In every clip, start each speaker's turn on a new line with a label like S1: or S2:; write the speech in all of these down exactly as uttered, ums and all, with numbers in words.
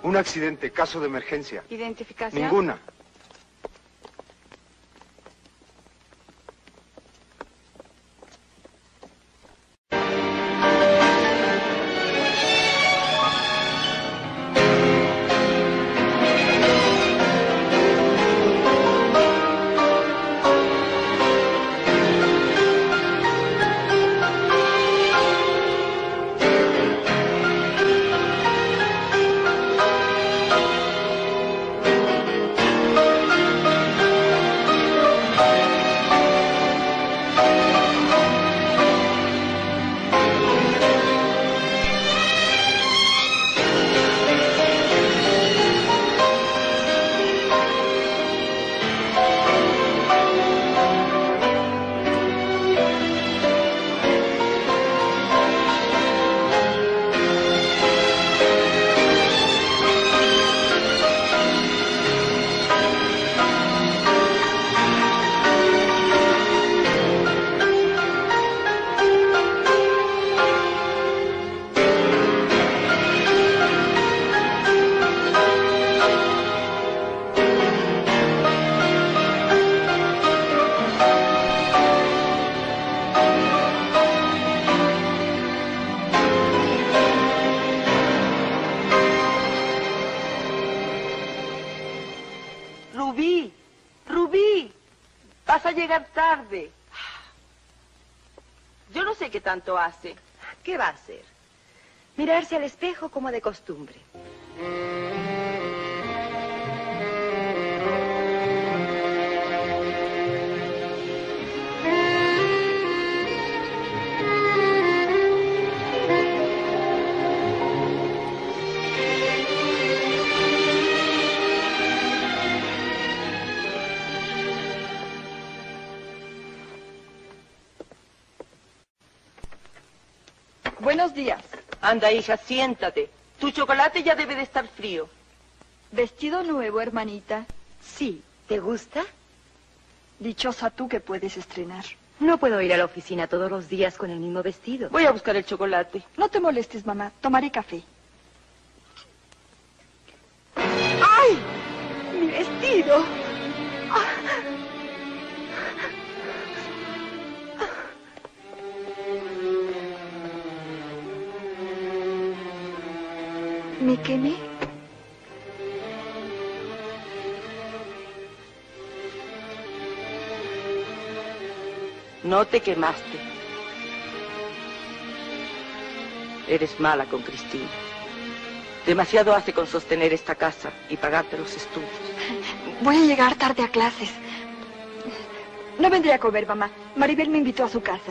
S1: Un accidente, caso de emergencia.
S2: ¿Identificación?
S1: Ninguna.
S3: Rubí, Rubí, vas a llegar tarde. Yo no sé qué tanto hace.
S4: ¿Qué va a hacer? Mirarse al espejo como de costumbre.
S2: Buenos días.
S3: Anda, hija, siéntate. Tu chocolate ya debe de estar frío.
S2: ¿Vestido nuevo, hermanita?
S4: Sí. ¿Te gusta?
S2: Dichosa tú que puedes estrenar.
S4: No puedo ir a la oficina todos los días con el mismo vestido.
S3: Voy a buscar el chocolate.
S2: No te molestes, mamá. Tomaré café.
S4: ¡Ay! ¡Mi vestido! ¡Ah!
S2: ¿Me quemé?
S3: No te quemaste. Eres mala con Cristina. Demasiado hace con sostener esta casa y pagarte los estudios.
S2: Voy a llegar tarde a clases. No vendré a comer, mamá. Maribel me invitó a su casa.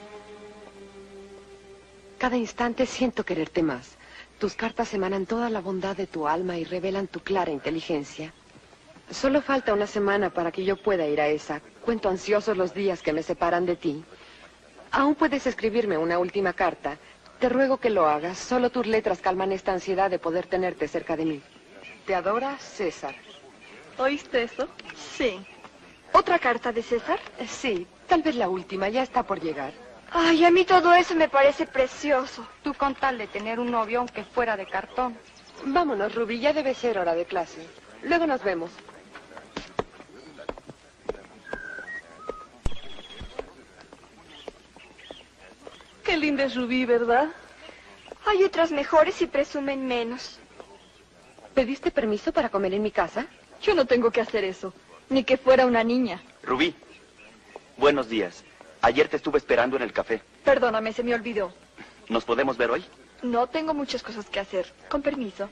S5: Cada instante siento quererte más. Tus cartas emanan toda la bondad de tu alma y revelan tu clara inteligencia. Solo falta una semana para que yo pueda ir a esa. Cuento ansiosos los días que me separan de ti. Aún puedes escribirme una última carta. Te ruego que lo hagas. Solo tus letras calman esta ansiedad de poder tenerte cerca de mí. Te adora, César.
S2: ¿Oíste eso? Sí. ¿Otra carta de César?
S5: Eh, Sí, tal vez la última. Ya está por llegar.
S2: Ay, a mí todo eso me parece precioso.
S4: Tú con tal de tener un novio aunque fuera de cartón.
S5: Vámonos, Rubí. Ya debe ser hora de clase. Luego nos vemos.
S3: Qué linda es Rubí, ¿verdad?
S2: Hay otras mejores y presumen menos.
S5: ¿Pediste permiso para comer en mi casa?
S2: Yo no tengo que hacer eso. Ni que fuera una niña.
S6: Rubí, buenos días. Ayer te estuve esperando en el café.
S2: Perdóname, se me olvidó.
S6: ¿Nos podemos ver hoy?
S2: No tengo muchas cosas que hacer. Con permiso.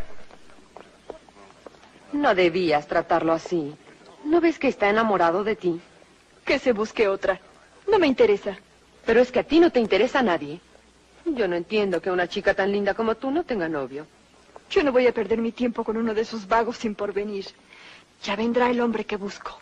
S5: No debías tratarlo así. ¿No ves que está enamorado de ti?
S2: Que se busque otra. No me interesa.
S5: Pero es que a ti no te interesa a nadie. Yo no entiendo que una chica tan linda como tú no tenga novio.
S2: Yo no voy a perder mi tiempo con uno de esos vagos sin porvenir. Ya vendrá el hombre que busco.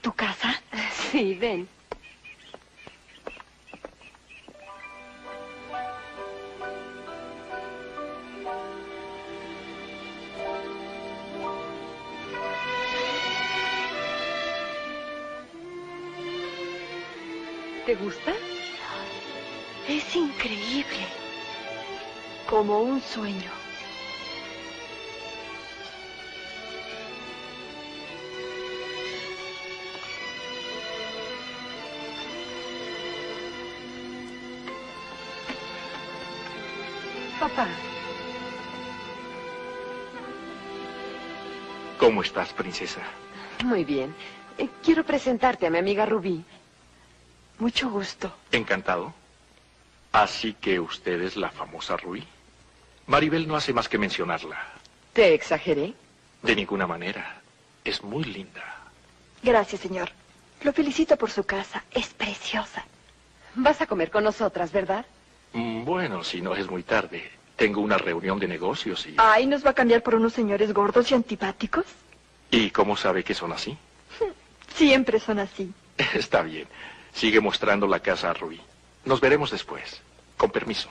S2: tu casa?
S5: Sí, ven. ¿Te gusta?
S2: Es increíble. Como un sueño.
S5: Papá.
S7: ¿Cómo estás, princesa?
S5: Muy bien. Eh, quiero presentarte a mi amiga Rubí.
S2: Mucho gusto.
S7: Encantado. Así que usted es la famosa Rubí. Maribel no hace más que mencionarla.
S5: ¿Te exageré?
S7: De ninguna manera. Es muy linda.
S2: Gracias, señor. Lo felicito por su casa. Es preciosa.
S5: Vas a comer con nosotras, ¿verdad?
S7: Mm, Bueno, si no es muy tarde. Tengo una reunión de negocios y...
S2: Ay, ¿nos va a cambiar por unos señores gordos y antipáticos?
S7: ¿Y cómo sabe que son así?
S2: Siempre son así.
S7: Está bien. Sigue mostrando la casa a Rubí. Nos veremos después. Con permiso.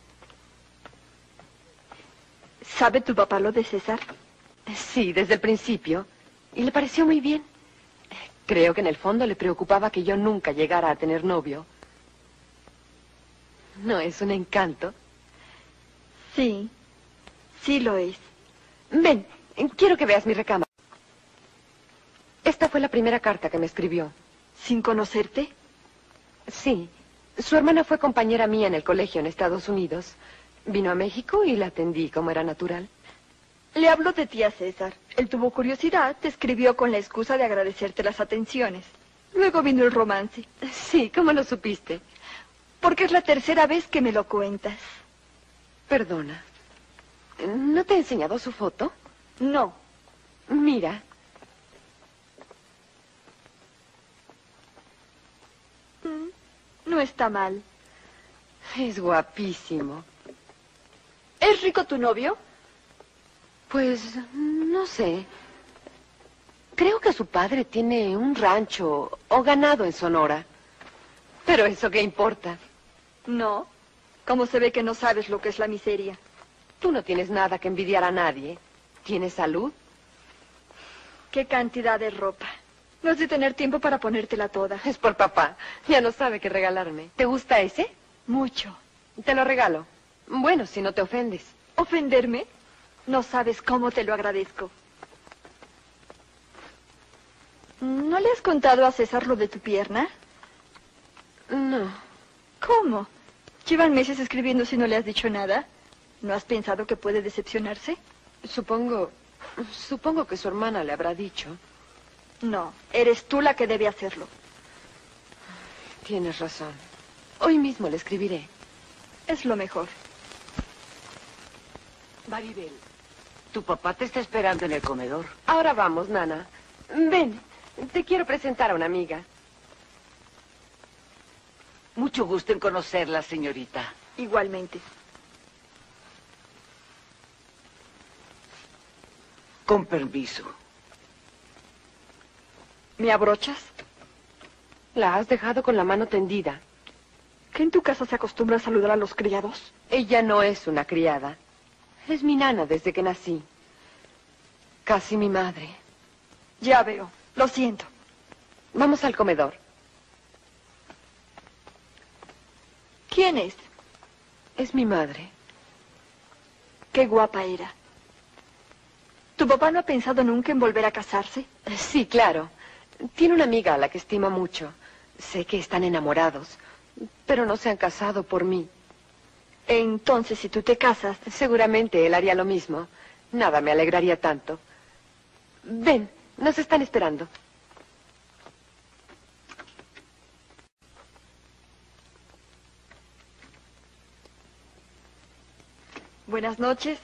S2: ¿Sabe tu papá lo de César?
S5: Sí, desde el principio. Y le pareció muy bien. Creo que en el fondo le preocupaba que yo nunca llegara a tener novio. ¿No es un encanto?
S2: Sí, sí lo es.
S5: Ven, quiero que veas mi recámara. Esta fue la primera carta que me escribió.
S2: ¿Sin conocerte?
S5: Sí. Su hermana fue compañera mía en el colegio en Estados Unidos. Vino a México y la atendí como era natural.
S2: Le habló de ti a César. Él tuvo curiosidad, te escribió con la excusa de agradecerte las atenciones. Luego vino el romance.
S5: Sí, ¿cómo lo supiste?
S2: Porque es la tercera vez que me lo cuentas.
S5: Perdona. ¿No te he enseñado su foto?
S2: No.
S5: Mira.
S2: No está mal.
S5: Es guapísimo.
S2: ¿Es rico tu novio?
S5: Pues, no sé. Creo que su padre tiene un rancho o ganado en Sonora. Pero eso qué importa.
S2: No. ¿Cómo se ve que no sabes lo que es la miseria?
S5: Tú no tienes nada que envidiar a nadie. ¿Tienes salud?
S2: Qué cantidad de ropa. No has de tener tiempo para ponértela toda.
S5: Es por papá. Ya no sabe qué regalarme. ¿Te gusta ese?
S2: Mucho.
S5: Te lo regalo. Bueno, si no te ofendes.
S2: ¿Ofenderme? No sabes cómo te lo agradezco. ¿No le has contado a César lo de tu pierna?
S5: No.
S2: ¿Cómo? Llevan meses escribiendo si no le has dicho nada. ¿No has pensado que puede decepcionarse?
S5: Supongo... Supongo que su hermana le habrá dicho.
S2: No, eres tú la que debe hacerlo.
S5: Tienes razón. Hoy mismo le escribiré.
S2: Es lo mejor.
S3: Maribel, tu papá te está esperando en el comedor.
S5: Ahora vamos, Nana. Ven, te quiero presentar a una amiga.
S3: Mucho gusto en conocerla, señorita.
S2: Igualmente.
S3: Con permiso.
S2: ¿Me abrochas?
S5: La has dejado con la mano tendida.
S2: ¿Que en tu casa se acostumbra a saludar a los criados?
S5: Ella no es una criada. Es mi nana desde que nací. Casi mi madre.
S2: Ya veo. Lo siento.
S5: Vamos al comedor.
S2: ¿Quién es?
S5: Es mi madre.
S2: Qué guapa era. ¿Tu papá no ha pensado nunca en volver a casarse?
S5: Sí, claro. Tiene una amiga a la que estima mucho. Sé que están enamorados, pero no se han casado por mí.
S2: Entonces, si tú te casas...
S5: Seguramente él haría lo mismo. Nada me alegraría tanto. Ven, nos están esperando.
S2: Buenas noches.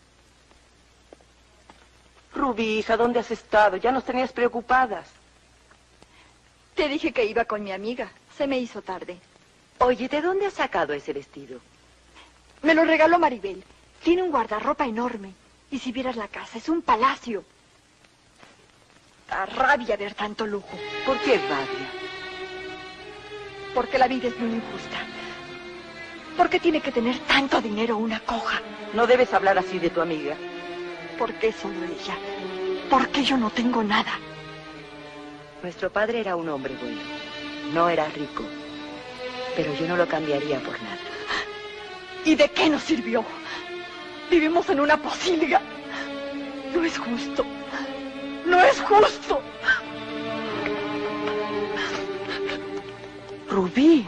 S3: Rubí, hija, ¿dónde has estado? Ya nos tenías preocupadas.
S2: Te dije que iba con mi amiga. Se me hizo tarde.
S3: Oye, ¿de dónde has sacado ese vestido?
S2: Me lo regaló Maribel. Tiene un guardarropa enorme. Y si vieras la casa, es un palacio. Da rabia ver tanto lujo.
S3: ¿Por qué rabia?
S2: Porque la vida es muy injusta. ¿Por qué tiene que tener tanto dinero una coja?
S3: No debes hablar así de tu amiga.
S2: ¿Por qué solo ella? ¿Por qué yo no tengo nada?
S3: Nuestro padre era un hombre bueno. No era rico. Pero yo no lo cambiaría por nada.
S2: ¿Y de qué nos sirvió? Vivimos en una pocilga. No es justo. No es justo.
S3: Rubí.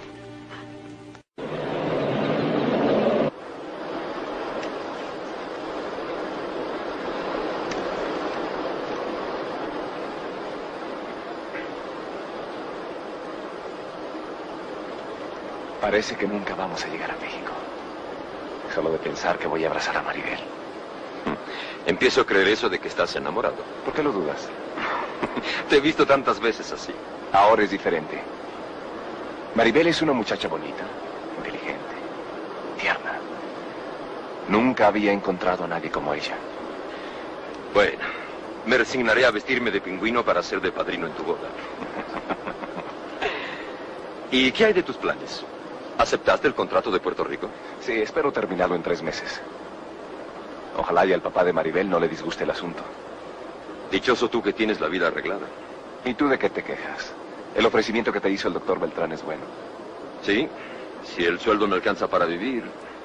S8: Parece que nunca vamos a llegar a México. Solo de pensar que voy a abrazar a Maribel.
S9: Empiezo a creer eso de que estás enamorado.
S8: ¿Por qué lo dudas?
S9: Te he visto tantas veces así.
S8: Ahora es diferente. Maribel es una muchacha bonita, inteligente, tierna. Nunca había encontrado a nadie como ella.
S9: Bueno, me resignaré a vestirme de pingüino para ser de padrino en tu boda. ¿Y qué hay de tus planes? ¿Aceptaste el contrato de Puerto Rico?
S8: Sí, espero terminarlo en tres meses. Ojalá y al papá de Maribel no le disguste el asunto.
S9: Dichoso tú que tienes la vida arreglada.
S8: ¿Y tú de qué te quejas? El ofrecimiento que te hizo el doctor Beltrán es bueno.
S9: Sí, si el sueldo me alcanza para vivir.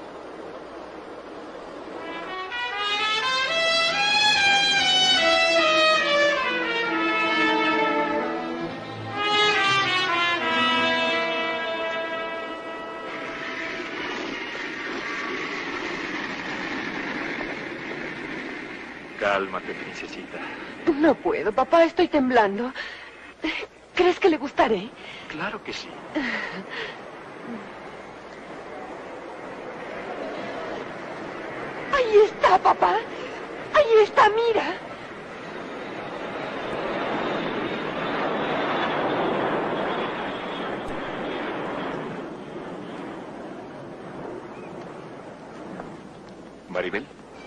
S7: Cálmate, princesita.
S5: No puedo, papá, estoy temblando. ¿Crees que le gustaré?
S7: Claro que sí.
S5: Ahí está, papá. Ahí está, mira.
S8: ¿Maribel?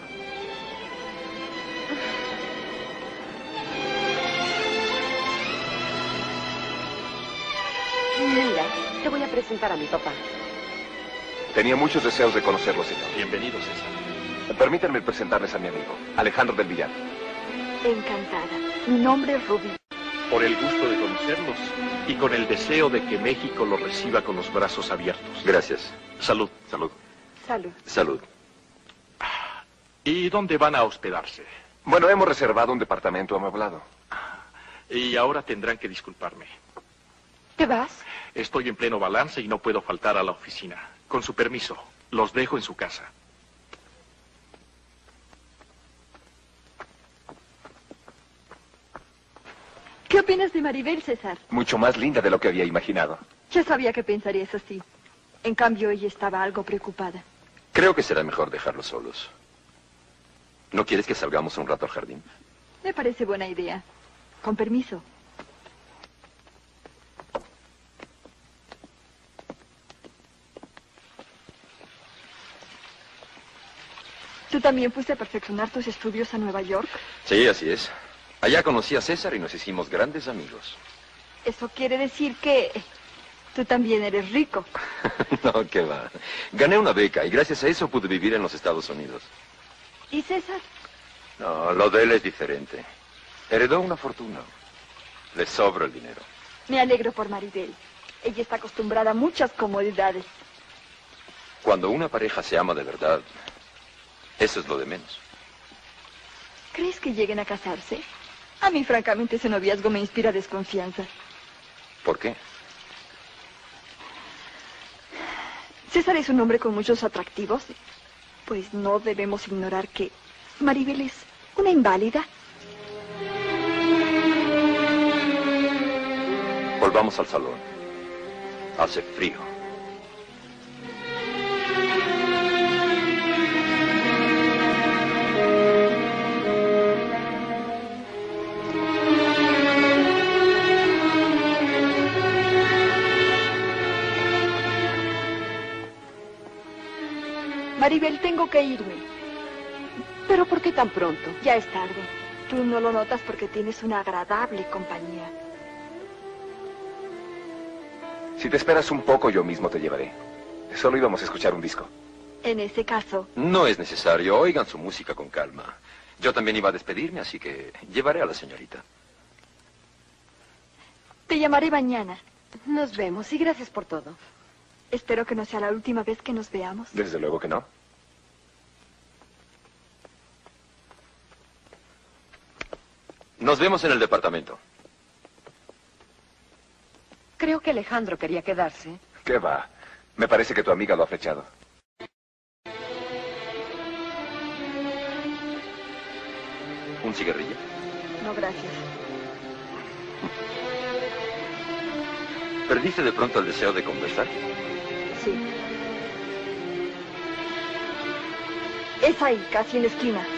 S5: Mira, te voy a presentar a mi papá.
S8: Tenía muchos deseos de conocerlo, señor.
S7: Bienvenido, César.
S8: Permítanme presentarles a mi amigo, Alejandro del Villar.
S2: Encantada. Mi nombre es Rubí.
S7: Por el gusto de conocerlos y con el deseo de que México los reciba con los brazos abiertos.
S9: Gracias.
S7: Salud.
S8: Salud.
S2: Salud.
S9: Salud.
S7: ¿Y dónde van a hospedarse?
S8: Bueno, hemos reservado un departamento amueblado.
S7: Y ahora tendrán que disculparme.
S5: ¿Te vas?
S7: Estoy en pleno balance y no puedo faltar a la oficina. Con su permiso, los dejo en su casa.
S2: ¿Qué opinas de Maribel, César?
S8: Mucho más linda de lo que había imaginado.
S2: Ya sabía que pensarías así. En cambio, ella estaba algo preocupada.
S9: Creo que será mejor dejarlos solos. ¿No quieres que salgamos un rato al jardín?
S2: Me parece buena idea. Con permiso. ¿Tú también fuiste a perfeccionar tus estudios a Nueva York?
S9: Sí, así es. Allá conocí a César y nos hicimos grandes amigos.
S2: Eso quiere decir que tú también eres rico.
S9: No, qué va. Gané una beca y gracias a eso pude vivir en los Estados Unidos.
S2: ¿Y César?
S9: No, lo de él es diferente. Heredó una fortuna. Le sobra el dinero.
S2: Me alegro por Maribel. Ella está acostumbrada a muchas comodidades.
S9: Cuando una pareja se ama de verdad, eso es lo de menos.
S2: ¿Crees que lleguen a casarse? A mí, francamente, ese noviazgo me inspira desconfianza.
S9: ¿Por qué?
S2: César es un hombre con muchos atractivos. Pues no debemos ignorar que Maribel es una inválida.
S9: Volvamos al salón. Hace frío.
S2: Maribel, tengo que irme.
S5: ¿Pero por qué tan pronto?
S2: Ya es tarde. Tú no lo notas porque tienes una agradable compañía.
S8: Si te esperas un poco, yo mismo te llevaré. Solo íbamos a escuchar un disco.
S2: En ese caso,
S9: No es necesario. Oigan su música con calma. Yo también iba a despedirme, así que llevaré a la señorita.
S2: te llamaré mañana.
S5: Nos vemos y gracias por todo.
S2: Espero que no sea la última vez que nos veamos.
S8: Desde luego que no.
S9: Nos vemos en el departamento.
S5: Creo que Alejandro quería quedarse.
S8: ¿Qué va? Me parece que tu amiga lo ha flechado.
S9: ¿Un cigarrillo?
S2: No, gracias.
S9: ¿Perdiste de pronto el deseo de conversar?
S2: Sí. Es ahí, casi en la esquina.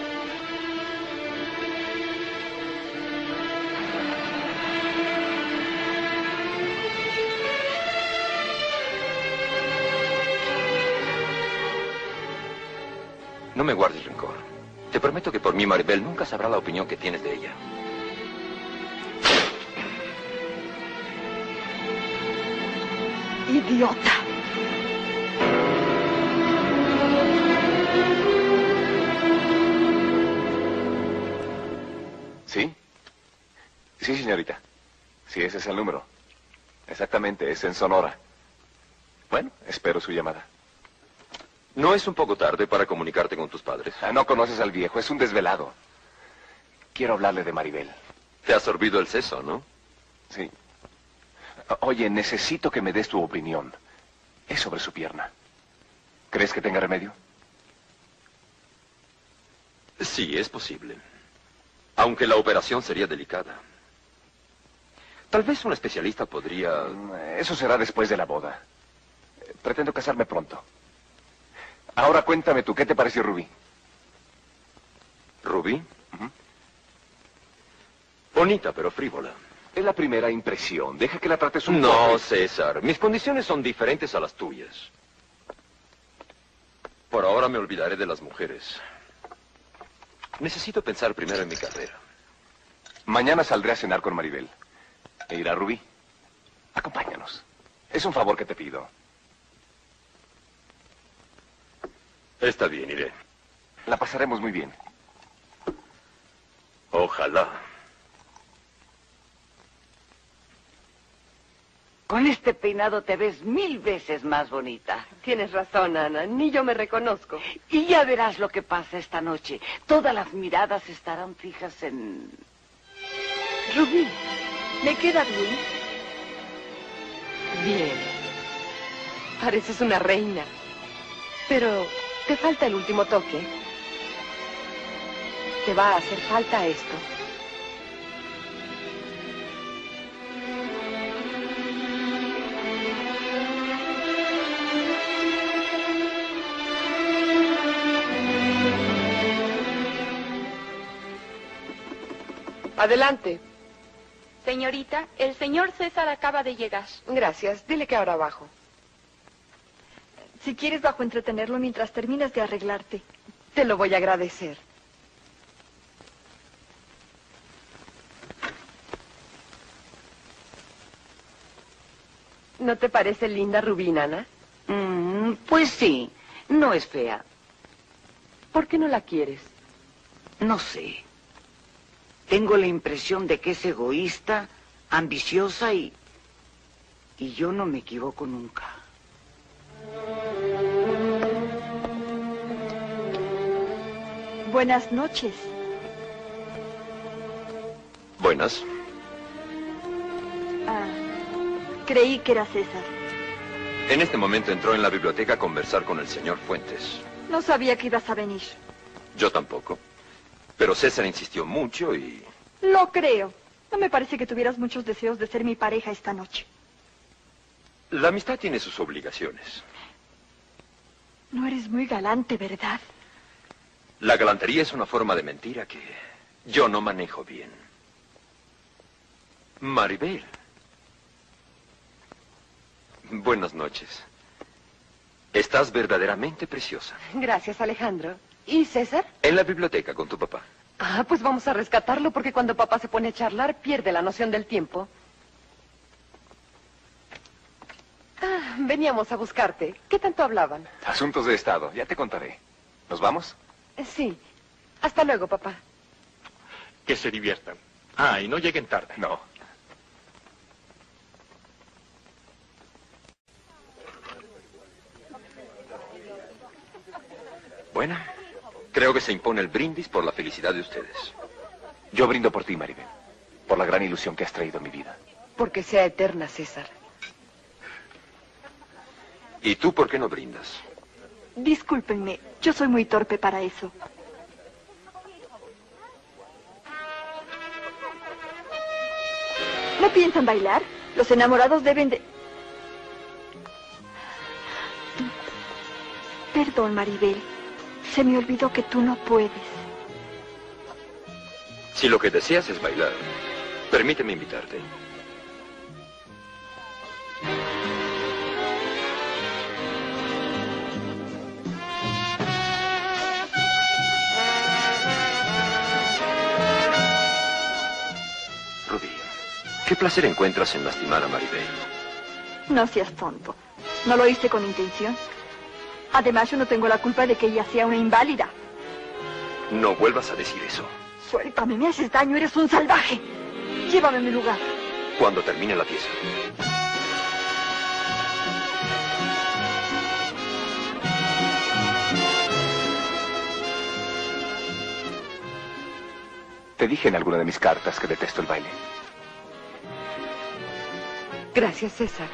S9: No me guardes rencor. Te prometo que por mí, Maribel, nunca sabrá la opinión que tienes de ella.
S2: Idiota.
S8: ¿Sí? Sí, señorita. Sí, ese es el número. Exactamente, es en Sonora. Bueno, espero su llamada.
S9: ¿No es un poco tarde para comunicarte con tus padres?
S8: Ah, no conoces al viejo, es un desvelado. Quiero hablarle de Maribel.
S9: Te ha sorbido el seso, ¿no?
S8: Sí. Oye, necesito que me des tu opinión. Es sobre su pierna. ¿Crees que tenga remedio?
S9: Sí, es posible. Aunque la operación sería delicada. Tal vez un especialista podría...
S8: Eso será después de la boda. Pretendo casarme pronto. Ahora cuéntame tú, ¿qué te pareció Rubí?
S9: ¿Rubí?
S8: Uh-huh.
S9: Bonita, pero frívola.
S8: Es la primera impresión. Deja que la trates un
S9: No,
S8: poco.
S9: César. Mis condiciones son diferentes a las tuyas. Por ahora me olvidaré de las mujeres. Necesito pensar primero en mi carrera.
S8: Mañana saldré a cenar con Maribel. E irá Rubí. Acompáñanos. Es un favor que te pido.
S9: Está bien, iré.
S8: La pasaremos muy bien.
S9: Ojalá.
S10: Con este peinado te ves mil veces más bonita.
S5: Tienes razón, Ana. Ni yo me reconozco.
S10: Y ya verás lo que pasa esta noche. Todas las miradas estarán fijas en...
S2: Rubí, ¿me queda bien?
S5: Bien. Pareces una reina. Pero te falta el último toque. Te va a hacer falta esto. Adelante.
S11: Señorita, el señor César acaba de llegar.
S5: Gracias. Dile que ahora bajo.
S2: Si quieres, bajo entretenerlo mientras terminas de arreglarte.
S5: Te lo voy a agradecer. ¿No te parece linda Rubí, Nana?
S10: Mm, pues sí, no es fea.
S5: ¿Por qué no la quieres?
S10: No sé. Tengo la impresión de que es egoísta, ambiciosa y... y yo no me equivoco nunca.
S2: Buenas noches.
S9: Buenas.
S2: Ah, creí que era César.
S9: En este momento entró en la biblioteca a conversar con el señor Fuentes.
S2: No sabía que ibas a venir.
S9: Yo tampoco. Pero César insistió mucho y...
S2: Lo creo. No me parece que tuvieras muchos deseos de ser mi pareja esta noche.
S9: La amistad tiene sus obligaciones.
S2: No eres muy galante, ¿verdad?
S9: La galantería es una forma de mentira que yo no manejo bien. Maribel. Buenas noches. Estás verdaderamente preciosa.
S5: Gracias, Alejandro. ¿Y César?
S9: En la biblioteca con tu papá.
S5: Ah, pues vamos a rescatarlo porque cuando papá se pone a charlar pierde la noción del tiempo. Ah, veníamos a buscarte. ¿Qué tanto hablaban?
S8: Asuntos de Estado, ya te contaré. ¿Nos vamos?
S5: Eh, Sí. Hasta luego, papá.
S7: Que se diviertan. Ah, y no lleguen tarde.
S8: No.
S9: Bueno, creo que se impone el brindis por la felicidad de ustedes.
S8: Yo brindo por ti, Maribel. Por la gran ilusión que has traído a mi vida.
S5: Porque sea eterna, César.
S9: ¿Y tú por qué no brindas?
S2: Discúlpenme, yo soy muy torpe para eso. ¿No piensan bailar? Los enamorados deben de... Perdón, Maribel. Se me olvidó que tú no puedes.
S9: Si lo que deseas es bailar, permíteme invitarte. Rubí, ¿qué placer encuentras en lastimar a Maribel?
S2: No seas tonto. ¿No lo hice con intención? Además, yo no tengo la culpa de que ella sea una inválida.
S9: No vuelvas a decir eso.
S2: Suéltame, me haces daño, eres un salvaje. Llévame a mi lugar.
S9: Cuando termine la pieza.
S8: Te dije en alguna de mis cartas que detesto el baile.
S5: Gracias, César.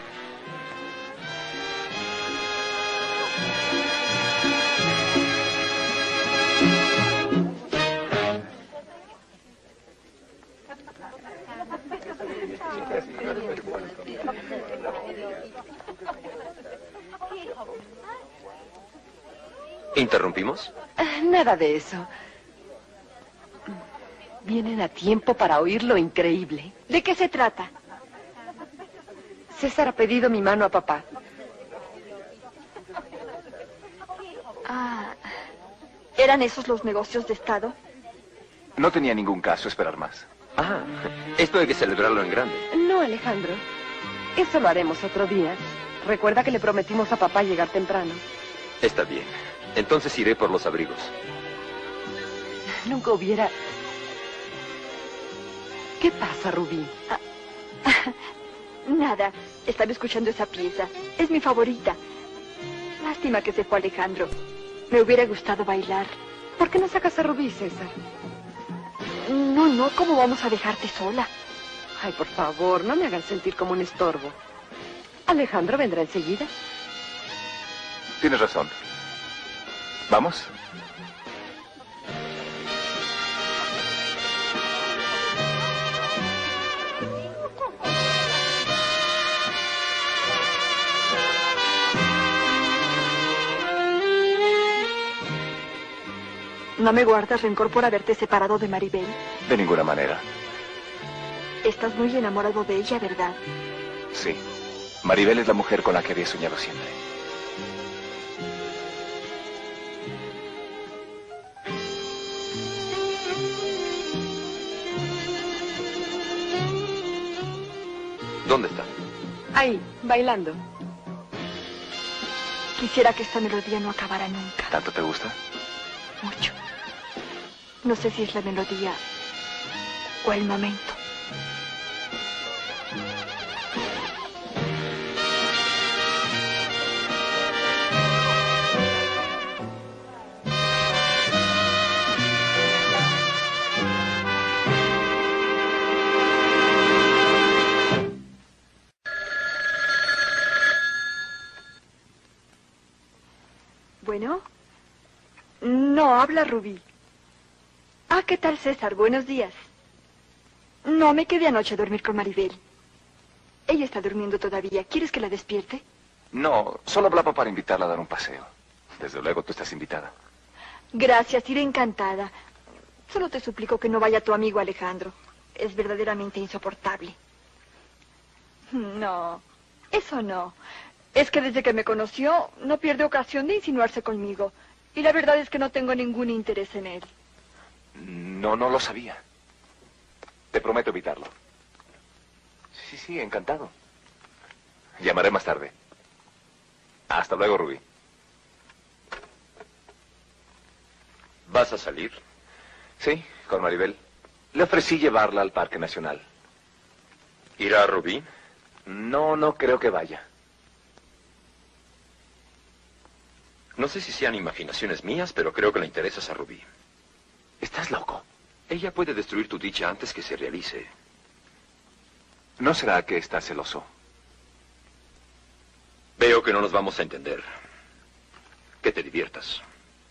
S9: ¿Interrumpimos?
S5: Ah, Nada de eso. Vienen a tiempo para oír lo increíble.
S2: ¿De qué se trata?
S5: César ha pedido mi mano a papá.
S2: Ah, ¿eran esos los negocios de Estado?
S8: No tenía ningún caso esperar más.
S9: Ah, esto hay que celebrarlo en grande.
S5: No, Alejandro. Eso lo haremos otro día. Recuerda que le prometimos a papá llegar temprano.
S9: Está bien. Entonces iré por los abrigos.
S5: Nunca hubiera... ¿Qué pasa, Rubí?
S2: Nada, estaba escuchando esa pieza. Es mi favorita. Lástima que se fue Alejandro. Me hubiera gustado bailar.
S5: ¿Por qué no sacas a Rubí, César?
S2: No, no, ¿cómo vamos a dejarte sola?
S5: Ay, por favor, no me hagan sentir como un estorbo. Alejandro vendrá enseguida.
S8: Tienes razón. ¿Vamos?
S2: ¿No me guardas rencor por haberte separado de Maribel?
S8: De ninguna manera.
S2: Estás muy enamorado de ella, ¿verdad?
S8: Sí. Maribel es la mujer con la que había soñado siempre.
S9: ¿Dónde está?
S5: Ahí, bailando.
S2: Quisiera que esta melodía no acabara nunca.
S8: ¿Tanto te gusta?
S2: Mucho. No sé si es la melodía o el momento. Bueno. No, habla Rubí. Ah, ¿qué tal, César? Buenos días. No, me quedé anoche a dormir con Maribel. Ella está durmiendo todavía. ¿Quieres que la despierte?
S8: No, solo hablaba para invitarla a dar un paseo. Desde luego tú estás invitada.
S2: Gracias, iré encantada. Solo te suplico que no vaya tu amigo Alejandro. Es verdaderamente insoportable. No, eso no. Es que desde que me conoció, no pierde ocasión de insinuarse conmigo. Y la verdad es que no tengo ningún interés en él.
S8: No, no lo sabía. Te prometo evitarlo. Sí, sí, encantado. Llamaré más tarde. Hasta luego, Rubí.
S9: ¿Vas a salir?
S8: Sí, con Maribel. Le ofrecí llevarla al Parque Nacional.
S9: ¿Irá a Rubí?
S8: No, no creo que vaya.
S9: No sé si sean imaginaciones mías, pero creo que le interesas a Rubí.
S8: ¿Estás loco?
S9: Ella puede destruir tu dicha antes que se realice.
S8: ¿No será que estás celoso?
S9: Veo que no nos vamos a entender. Que te diviertas.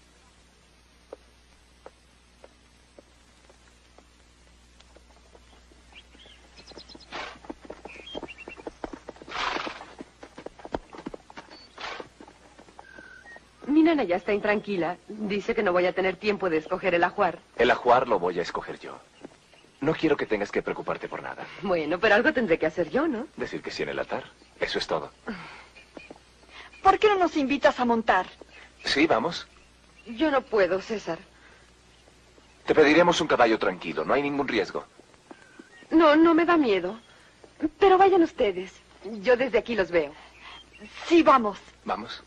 S5: Mi nana ya está intranquila. Dice que no voy a tener tiempo de escoger el ajuar.
S8: El ajuar lo voy a escoger yo. No quiero que tengas que preocuparte por nada.
S5: Bueno, pero algo tendré que hacer yo, ¿no?
S8: Decir que sí en el altar. Eso es todo.
S2: ¿Por qué no nos invitas a montar?
S8: Sí, vamos.
S5: Yo no puedo, César.
S8: Te pediremos un caballo tranquilo. No hay ningún riesgo.
S5: No, no me da miedo. Pero vayan ustedes. Yo desde aquí los veo.
S2: Sí, vamos.
S8: Vamos.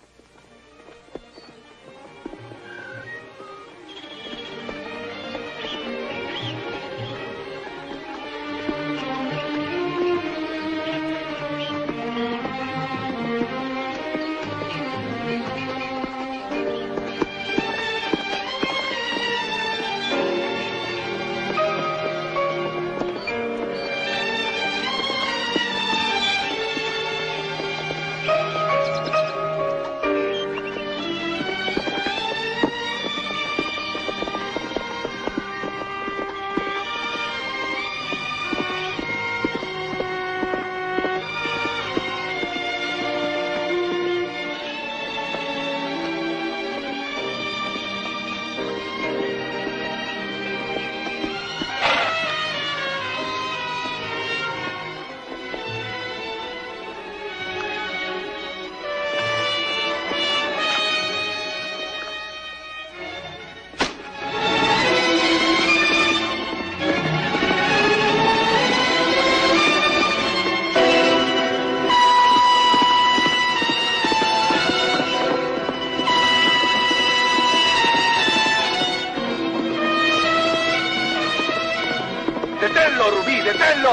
S9: ¡Deténlo, Rubí! ¡Deténlo!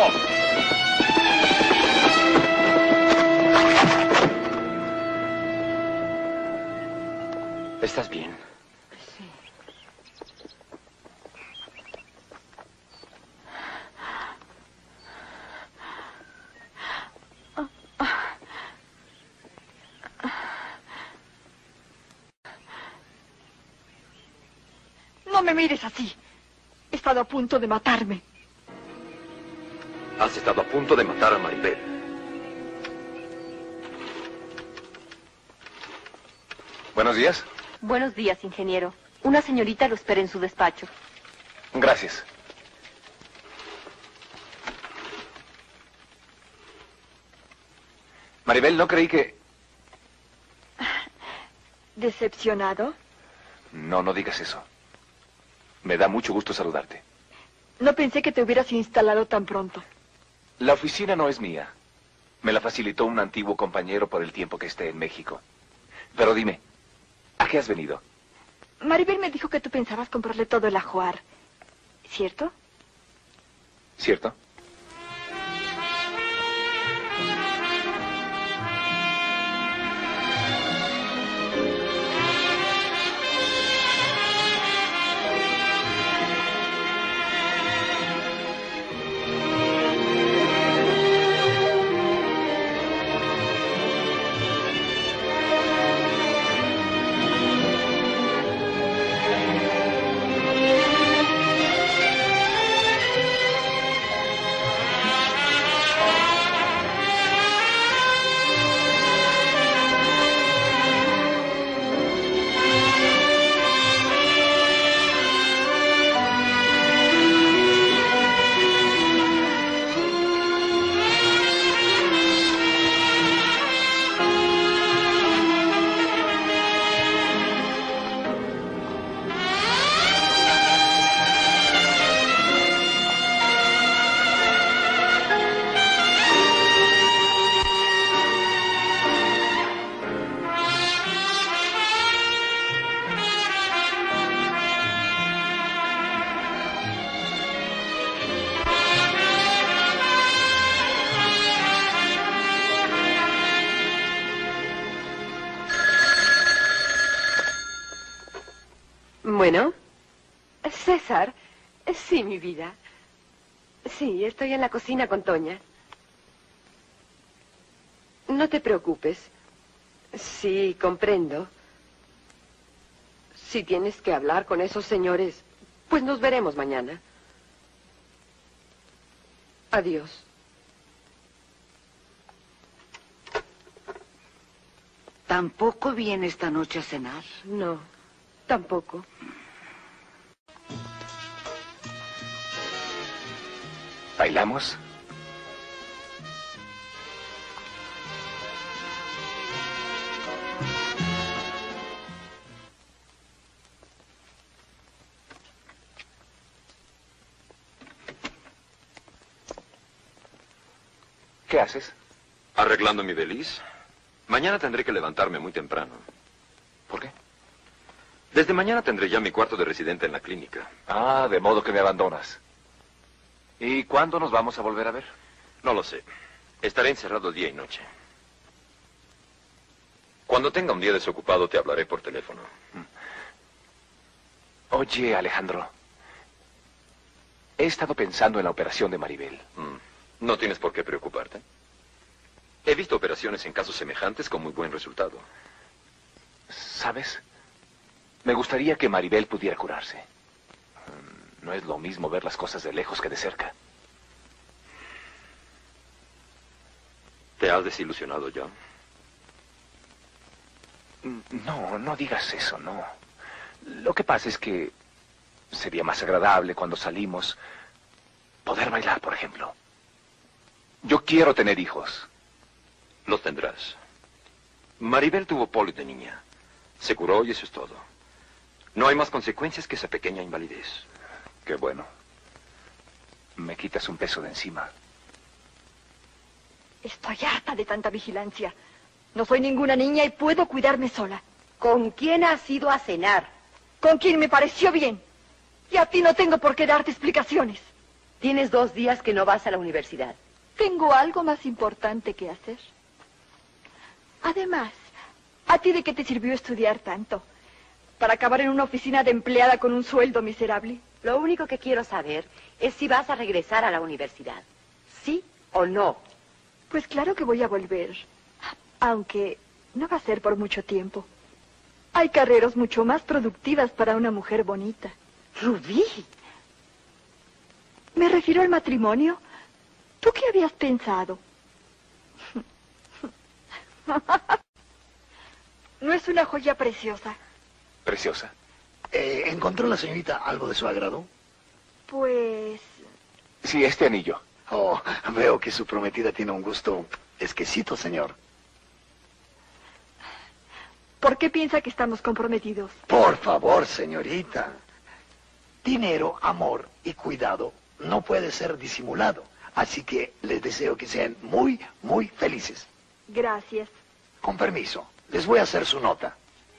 S9: ¿Estás bien?
S3: Sí.
S2: No me mires así. He estado a punto de matarme.
S9: Has estado a punto de matar a Maribel.
S8: Buenos días.
S11: Buenos días, ingeniero. Una señorita lo espera en su despacho.
S8: Gracias. Maribel, no creí que...
S2: ¿Decepcionado?
S8: No, no digas eso. Me da mucho gusto saludarte.
S2: No pensé que te hubieras instalado tan pronto.
S8: La oficina no es mía. Me la facilitó un antiguo compañero por el tiempo que esté en México. Pero dime, ¿a qué has venido?
S2: Maribel me dijo que tú pensabas comprarle todo el ajuar. ¿Cierto?
S8: ¿Cierto?
S5: Bueno, César, sí, mi vida. Sí, estoy en la cocina con Toña. No te preocupes. Sí, comprendo. Si tienes que hablar con esos señores, pues nos veremos mañana. Adiós.
S10: ¿Tampoco viene esta noche a cenar?
S5: No, tampoco.
S8: ¿Bailamos? ¿Qué haces?
S9: Arreglando mi beliz. Mañana tendré que levantarme muy temprano.
S8: ¿Por qué?
S9: Desde mañana tendré ya mi cuarto de residente en la clínica.
S8: Ah, de modo que me abandonas. ¿Y cuándo nos vamos a volver a ver?
S9: No lo sé. Estaré encerrado día y noche. Cuando tenga un día desocupado te hablaré por teléfono.
S8: Oye, Alejandro. He estado pensando en la operación de Maribel.
S9: Mm. No tienes por qué preocuparte. He visto operaciones en casos semejantes con muy buen resultado.
S8: ¿Sabes? Me gustaría que Maribel pudiera curarse. No es lo mismo ver las cosas de lejos que de cerca.
S9: ¿Te has desilusionado ya?
S8: No, no digas eso, no. Lo que pasa es que sería más agradable cuando salimos poder bailar, por ejemplo. Yo quiero tener hijos.
S9: Los tendrás. Maribel tuvo polio de niña. Se curó y eso es todo. No hay más consecuencias que esa pequeña invalidez.
S8: Qué bueno. Me quitas un peso de encima.
S2: Estoy harta de tanta vigilancia. No soy ninguna niña y puedo cuidarme sola.
S4: ¿Con quién has ido a cenar?
S2: Con quien me pareció bien. Y a ti no tengo por qué darte explicaciones.
S4: Tienes dos días que no vas a la universidad.
S2: Tengo algo más importante que hacer. Además, ¿a ti de qué te sirvió estudiar tanto? ¿Para acabar en una oficina de empleada con un sueldo miserable?
S4: Lo único que quiero saber es si vas a regresar a la universidad. ¿Sí o no?
S2: Pues claro que voy a volver. Aunque no va a ser por mucho tiempo. Hay carreras mucho más productivas para una mujer bonita.
S4: Rubí.
S2: Me refiero al matrimonio. ¿Tú qué habías pensado? ¿No es una joya preciosa?
S8: ¿Preciosa?
S12: Eh, ¿Encontró la señorita algo de su agrado?
S2: Pues...
S8: Sí, este anillo.
S12: Oh, veo que su prometida tiene un gusto exquisito, señor.
S2: ¿Por qué piensa que estamos comprometidos?
S12: Por favor, señorita. Dinero, amor y cuidado no puede ser disimulado. Así que les deseo que sean muy, muy felices.
S2: Gracias.
S12: Con permiso, les voy a hacer su nota.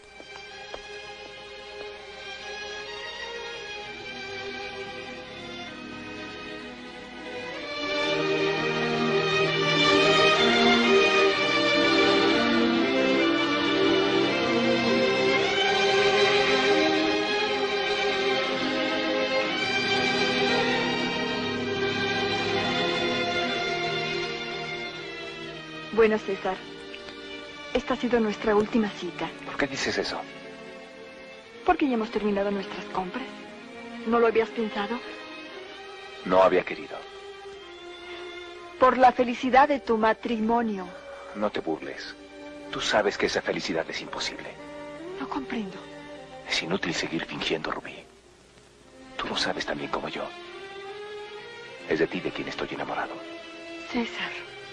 S2: Bueno, César, esta ha sido nuestra última cita.
S8: ¿Por qué dices eso?
S2: Porque ya hemos terminado nuestras compras. ¿No lo habías pensado?
S8: No había querido.
S2: Por la felicidad de tu matrimonio.
S8: No te burles. Tú sabes que esa felicidad es imposible.
S2: No comprendo.
S8: Es inútil seguir fingiendo, Rubí. Tú lo sabes tan bien como yo. Es de ti de quien estoy enamorado.
S2: César.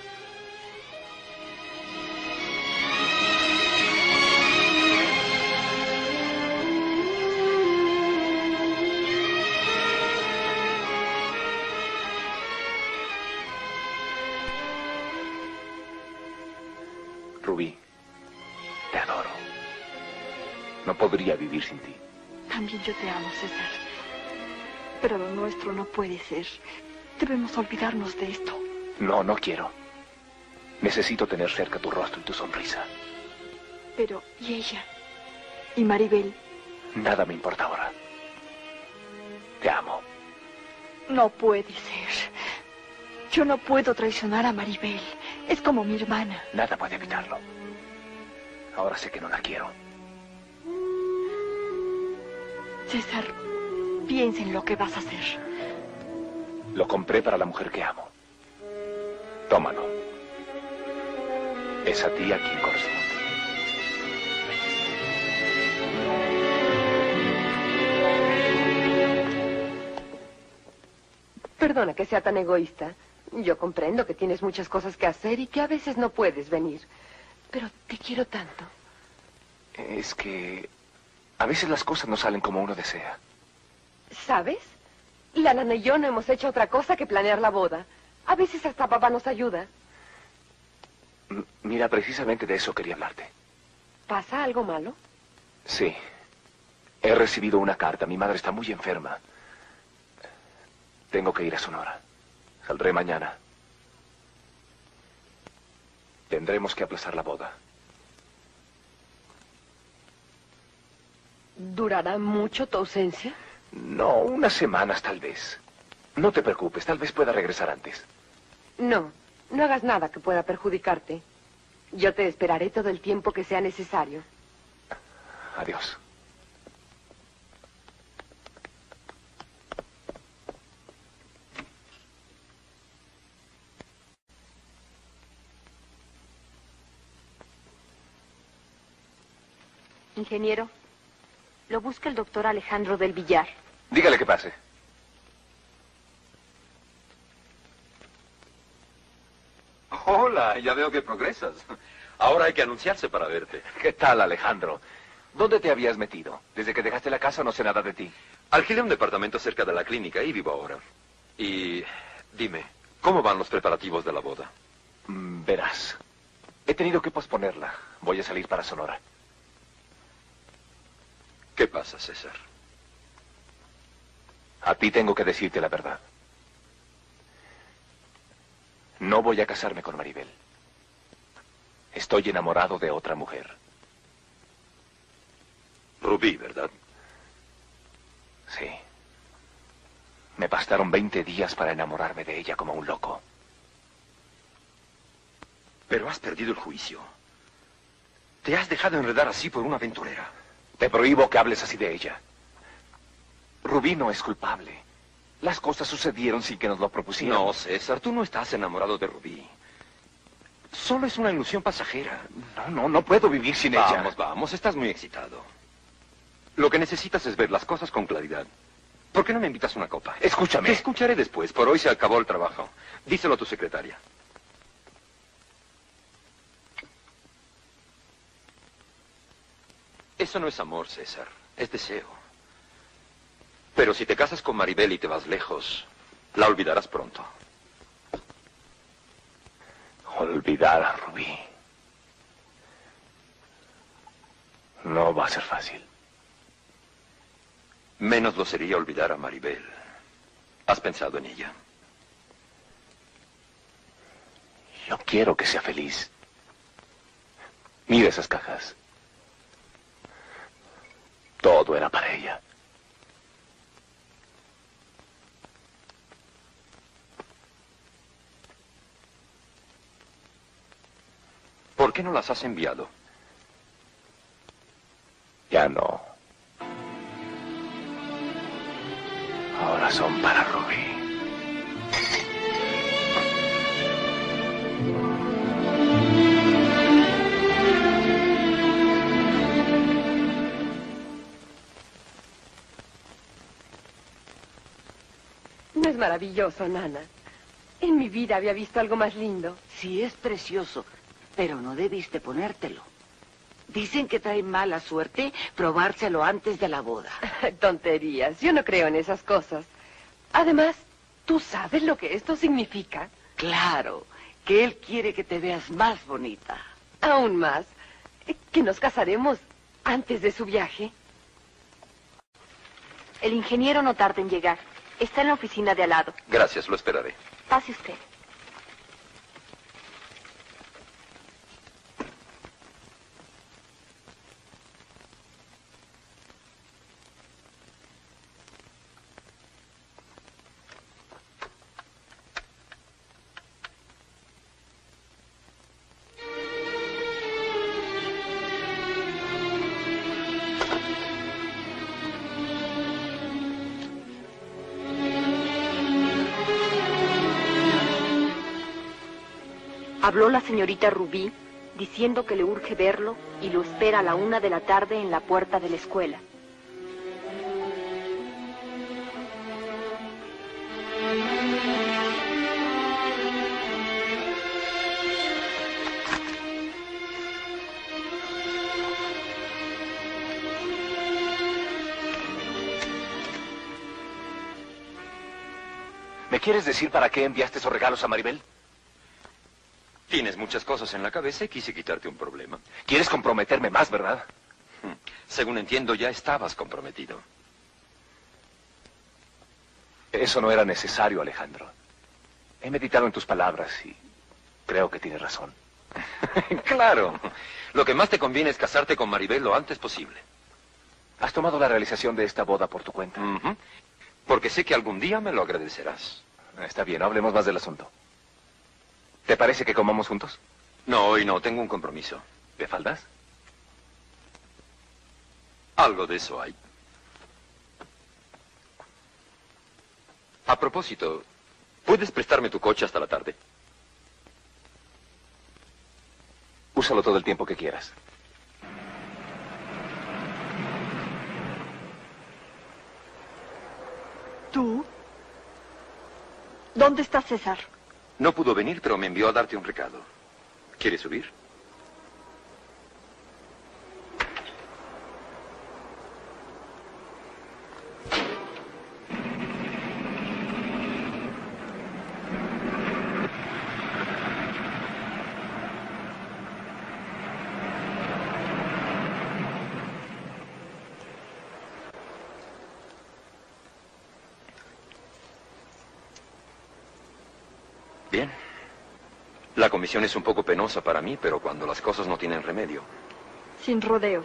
S8: Rubí, te adoro. No podría vivir sin ti.
S2: También yo te amo, César. Pero lo nuestro no puede ser. Debemos olvidarnos de esto.
S8: No, no quiero. Necesito tener cerca tu rostro y tu sonrisa.
S2: Pero, ¿y ella? ¿Y Maribel?
S8: Nada me importa ahora. Te amo.
S2: No puede ser. Yo no puedo traicionar a Maribel. Es como mi hermana.
S8: Nada puede evitarlo. Ahora sé que no la quiero.
S2: César, piensa en lo que vas a hacer.
S8: Lo compré para la mujer que amo. Tómalo. Es a ti a quien corresponde.
S5: Perdona que sea tan egoísta. Yo comprendo que tienes muchas cosas que hacer y que a veces no puedes venir. Pero te quiero tanto.
S8: Es que a veces las cosas no salen como uno desea.
S5: ¿Sabes? La nana y yo no hemos hecho otra cosa que planear la boda. A veces hasta papá nos ayuda.
S8: M- Mira, precisamente de eso quería hablarte.
S5: ¿Pasa algo malo?
S8: Sí. He recibido una carta. Mi madre está muy enferma. Tengo que ir a Sonora. Saldré mañana. Tendremos que aplazar la boda.
S5: ¿Durará mucho tu ausencia?
S8: No, unas semanas tal vez. No te preocupes, tal vez pueda regresar antes.
S5: No, no hagas nada que pueda perjudicarte. Yo te esperaré todo el tiempo que sea necesario.
S8: Adiós.
S4: Ingeniero, lo busca el doctor Alejandro del Villar.
S8: Dígale que pase.
S9: Hola, ya veo que progresas. Ahora hay que anunciarse para verte.
S8: ¿Qué tal, Alejandro? ¿Dónde te habías metido? Desde que dejaste la casa no sé nada de ti.
S9: Alquilé un departamento cerca de la clínica y vivo ahora. Y dime, ¿cómo van los preparativos de la boda?
S8: Mm, verás, he tenido que posponerla. Voy a salir para Sonora.
S9: ¿Qué pasa, César?
S8: A ti tengo que decirte la verdad. No voy a casarme con Maribel. Estoy enamorado de otra mujer.
S9: Rubí, ¿verdad?
S8: Sí. Me bastaron veinte días para enamorarme de ella como un loco.
S9: Pero has perdido el juicio. Te has dejado enredar así por una aventurera.
S8: Te prohíbo que hables así de ella. Rubí no es culpable. Las cosas sucedieron sin que nos lo propusieran.
S9: No, César, tú no estás enamorado de Rubí. Solo es una ilusión pasajera.
S8: No, no, no puedo vivir sin
S9: vamos,
S8: ella.
S9: Vamos, vamos, estás muy excitado. Lo que necesitas es ver las cosas con claridad. ¿Por qué no me invitas una copa?
S8: Escúchame.
S9: Te escucharé después. Por hoy se acabó el trabajo. Díselo a tu secretaria. Eso no es amor, César. Es deseo. Pero si te casas con Maribel y te vas lejos, la olvidarás pronto.
S8: Olvidar a Rubí. No va a ser fácil.
S9: Menos lo sería olvidar a Maribel. ¿Has pensado en ella?
S8: Yo quiero que sea feliz. Mira esas cajas. Todo era para ella.
S9: ¿Por qué no las has enviado?
S8: Ya no. Ahora son para Rubí.
S5: No es maravilloso, Nana. En mi vida había visto algo más lindo.
S10: Sí, es precioso, pero no debiste ponértelo. Dicen que trae mala suerte probárselo antes de la boda.
S5: Tonterías, yo no creo en esas cosas. Además, ¿tú sabes lo que esto significa?
S10: Claro, que él quiere que te veas más bonita.
S5: Aún más, que nos casaremos antes de su viaje.
S4: El ingeniero no tarda en llegar. Está en la oficina de al lado.
S9: Gracias, lo esperaré.
S4: Pase usted. Habló la señorita Rubí diciendo que le urge verlo y lo espera a la una de la tarde en la puerta de la escuela.
S8: ¿Me quieres decir para qué enviaste esos regalos a Maribel?
S9: Tienes muchas cosas en la cabeza y quise quitarte un problema.
S8: ¿Quieres comprometerme más, verdad?
S9: Según entiendo, ya estabas comprometido.
S8: Eso no era necesario, Alejandro. He meditado en tus palabras y creo que tienes razón.
S9: Claro. Lo que más te conviene es casarte con Maribel lo antes posible.
S8: ¿Has tomado la realización de esta boda por tu cuenta?
S9: Uh-huh. Porque sé que algún día me lo agradecerás.
S8: Está bien, no hablemos más del asunto. ¿Te parece que comamos juntos?
S9: No, hoy no, tengo un compromiso.
S8: ¿Te faltas?
S9: Algo de eso hay. A propósito, ¿puedes prestarme tu coche hasta la tarde?
S8: Úsalo todo el tiempo que quieras.
S2: ¿Tú? ¿Dónde está César?
S9: No pudo venir, pero me envió a darte un recado. ¿Quieres subir? Bien. La comisión es un poco penosa para mí, pero cuando las cosas no tienen remedio.
S2: Sin rodeos.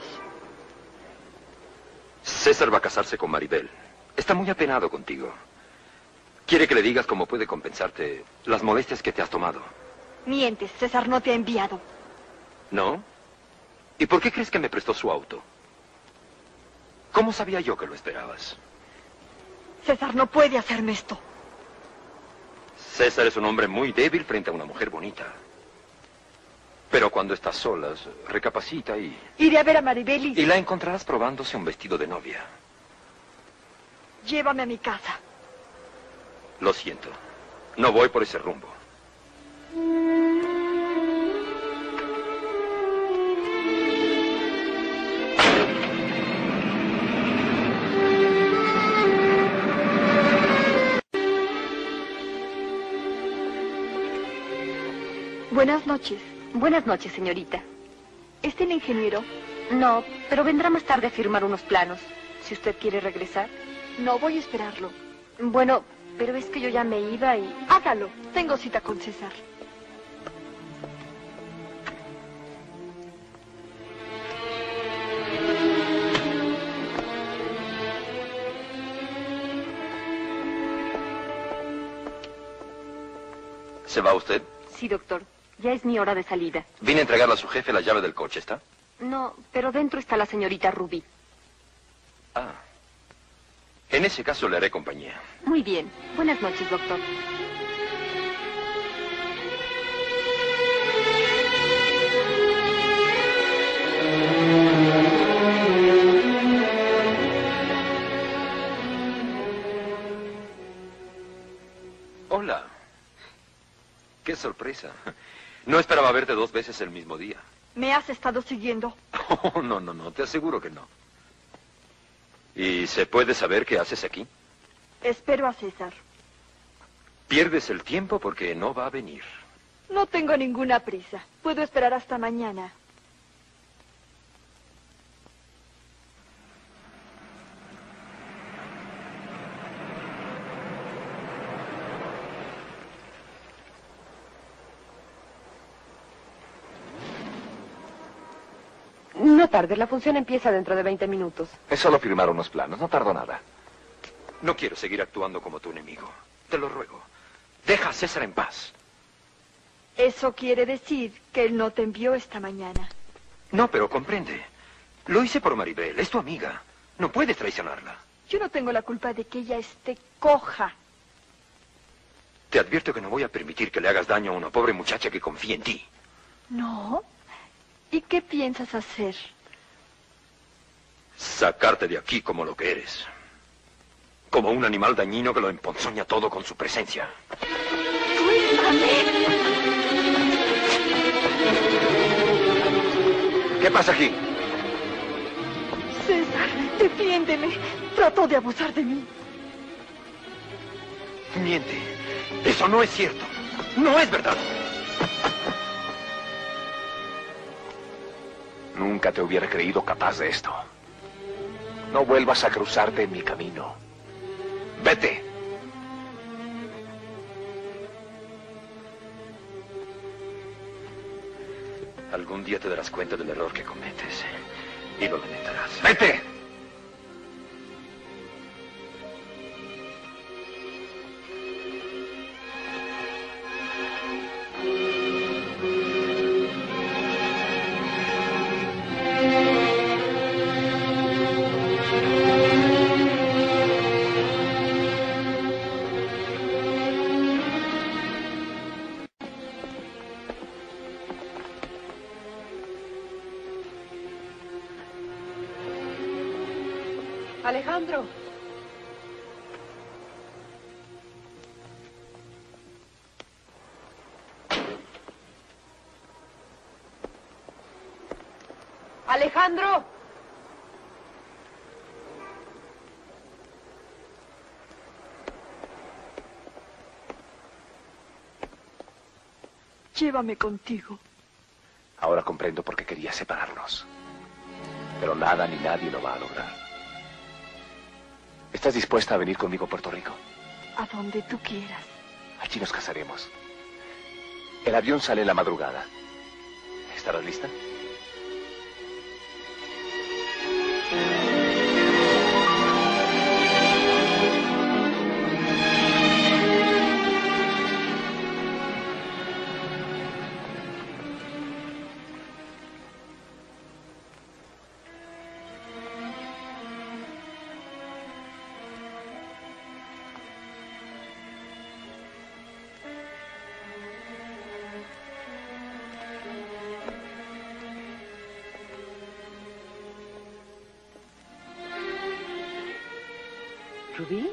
S9: César va a casarse con Maribel. Está muy apenado contigo. Quiere que le digas cómo puede compensarte las molestias que te has tomado.
S2: Mientes, César no te ha enviado.
S9: ¿No? ¿Y por qué crees que me prestó su auto? ¿Cómo sabía yo que lo esperabas?
S2: César no puede hacerme esto.
S9: César es un hombre muy débil frente a una mujer bonita. Pero cuando estás solas, recapacita y...
S2: Iré a ver a Maribel y...
S9: Y la encontrarás probándose un vestido de novia.
S2: Llévame a mi casa.
S9: Lo siento. No voy por ese rumbo.
S2: Buenas noches.
S4: Buenas noches, señorita.
S2: ¿Está el ingeniero?
S4: No, pero vendrá más tarde a firmar unos planos. Si usted quiere regresar.
S2: No, voy a esperarlo.
S4: Bueno, pero es que yo ya me iba y...
S2: Hágalo. Tengo cita con César.
S9: ¿Se va usted?
S4: Sí, doctor. Ya es mi hora de salida.
S9: Vine a entregarle a su jefe la llave del coche, ¿está?
S4: No, pero dentro está la señorita Rubí.
S9: Ah. En ese caso le haré compañía.
S4: Muy bien. Buenas noches, doctor.
S9: Hola. Qué sorpresa. No esperaba verte dos veces el mismo día.
S2: ¿Me has estado siguiendo?
S9: Oh, no, no, no. Te aseguro que no. ¿Y se puede saber qué haces aquí?
S2: Espero a César.
S9: Pierdes el tiempo porque no va a venir.
S2: No tengo ninguna prisa. Puedo esperar hasta mañana.
S5: No tarde, la función empieza dentro de veinte minutos.
S8: Es solo firmar unos planos, no tardo nada.
S9: No quiero seguir actuando como tu enemigo. Te lo ruego. Deja a César en paz.
S2: Eso quiere decir que él no te envió esta mañana.
S9: No, pero comprende. Lo hice por Maribel, es tu amiga. No puedes traicionarla.
S2: Yo no tengo la culpa de que ella esté coja.
S9: Te advierto que no voy a permitir que le hagas daño a una pobre muchacha que confía en ti.
S2: No. ¿Y qué piensas hacer?
S9: Sacarte de aquí como lo que eres. Como un animal dañino que lo emponzoña todo con su presencia.
S2: ¡Suéltame!
S8: ¿Qué pasa aquí?
S2: César, defiéndeme. Trató de abusar de mí.
S9: Miente. Eso no es cierto. No es verdad.
S8: Nunca te hubiera creído capaz de esto. No vuelvas a cruzarte en mi camino. ¡Vete!
S9: Algún día te darás cuenta del error que cometes y lo lamentarás.
S8: ¡Vete!
S5: Alejandro. Alejandro.
S2: Llévame contigo.
S8: Ahora comprendo por qué quería separarnos. Pero nada ni nadie lo va a lograr. ¿Estás dispuesta a venir conmigo a Puerto Rico?
S2: A donde tú quieras.
S8: Allí nos casaremos. El avión sale en la madrugada. ¿Estarás lista?
S10: ¿Rubí?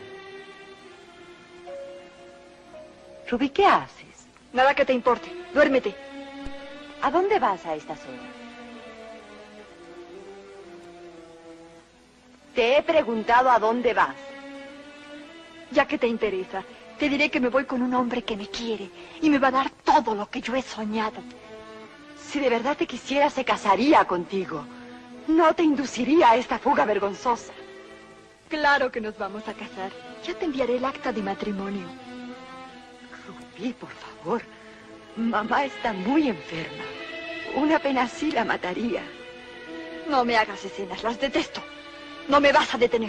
S10: Rubí, ¿qué haces?
S2: Nada que te importe. Duérmete.
S10: ¿A dónde vas a estas horas? Te he preguntado a dónde vas.
S2: Ya que te interesa, te diré que me voy con un hombre que me quiere y me va a dar todo lo que yo he soñado.
S10: Si de verdad te quisiera, se casaría contigo. No te induciría a esta fuga vergonzosa.
S2: Claro que nos vamos a casar. Ya te enviaré el acta de matrimonio.
S10: Rubí, por favor. Mamá está muy enferma. Una pena así la mataría.
S2: No me hagas escenas, las detesto. No me vas a detener.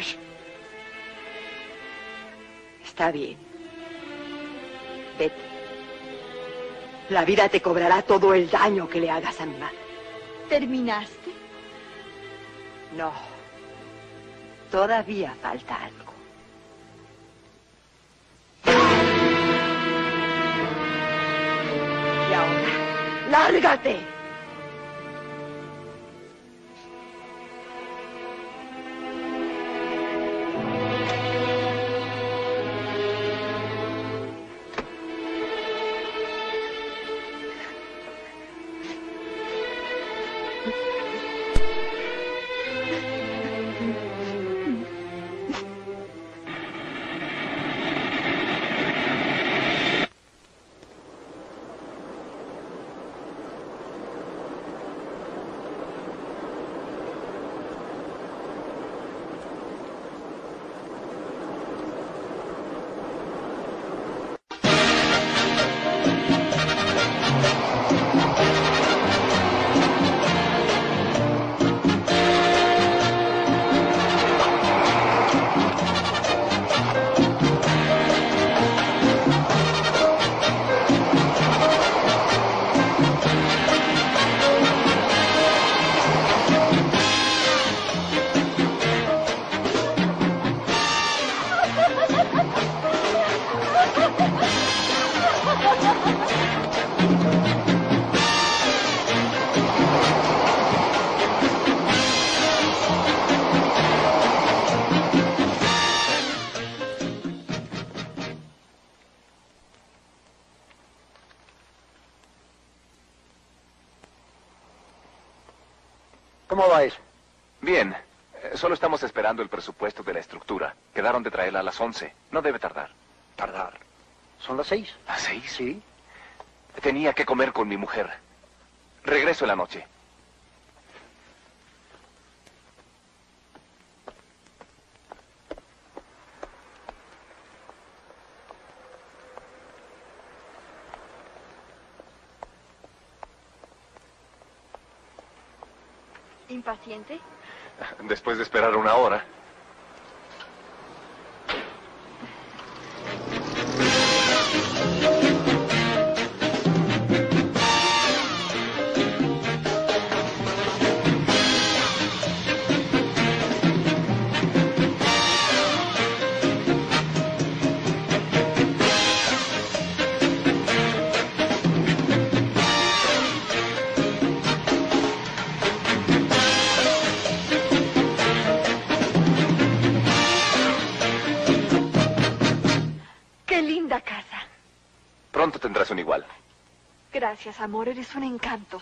S10: Está bien. Vete. La vida te cobrará todo el daño que le hagas a mi madre.
S2: ¿Terminaste?
S10: No. Todavía falta algo. Y ahora, ¡lárgate!
S12: va eso?
S8: Bien. Eh, Solo estamos esperando el presupuesto de la estructura. Quedaron de traerla a las once. No debe tardar.
S12: Tardar. ¿Son las seis?
S8: ¿Las seis?
S12: Sí.
S8: Tenía que comer con mi mujer. Regreso en la noche.
S2: ¿Impaciente?
S8: Después de esperar una hora.
S2: ¡Qué linda casa!
S8: Pronto tendrás un igual.
S2: Gracias, amor, eres un encanto.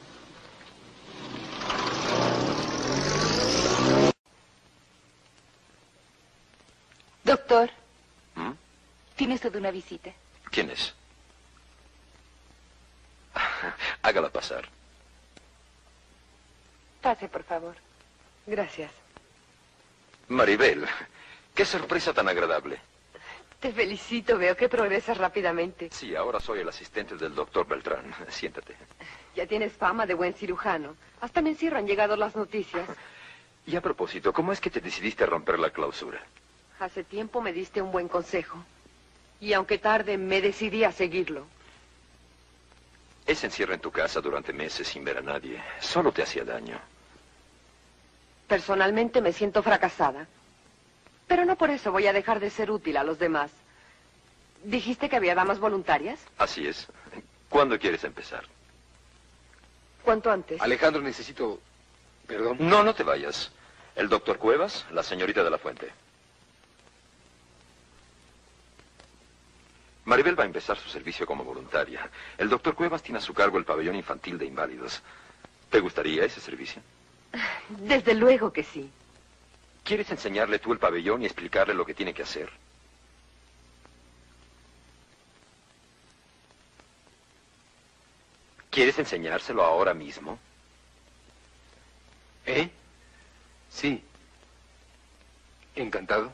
S13: Doctor,
S9: ¿Mm?
S13: ¿tiene usted una visita?
S9: ¿Quién es? Hágala pasar.
S13: Pase, por favor.
S5: Gracias.
S9: Maribel, qué sorpresa tan agradable.
S5: Te felicito, veo que progresas rápidamente.
S9: Sí, ahora soy el asistente del doctor Beltrán. Siéntate.
S5: Ya tienes fama de buen cirujano. Hasta me encierro han llegado las noticias.
S9: Y a propósito, ¿cómo es que te decidiste a romper la clausura?
S5: Hace tiempo me diste un buen consejo. Y aunque tarde, me decidí a seguirlo.
S9: Ese encierro en tu casa durante meses sin ver a nadie solo te hacía daño.
S5: Personalmente me siento fracasada. Pero no por eso voy a dejar de ser útil a los demás. ¿Dijiste que había damas voluntarias?
S9: Así es. ¿Cuándo quieres empezar?
S5: ¿Cuánto antes?
S14: Alejandro, necesito... Perdón.
S9: No, no te vayas. El doctor Cuevas, la señorita de la Fuente. Maribel va a empezar su servicio como voluntaria. El doctor Cuevas tiene a su cargo el pabellón infantil de inválidos. ¿Te gustaría ese servicio?
S5: Desde luego que sí.
S9: ¿Quieres enseñarle tú el pabellón y explicarle lo que tiene que hacer? ¿Quieres enseñárselo ahora mismo?
S14: ¿Eh? Sí. Encantado.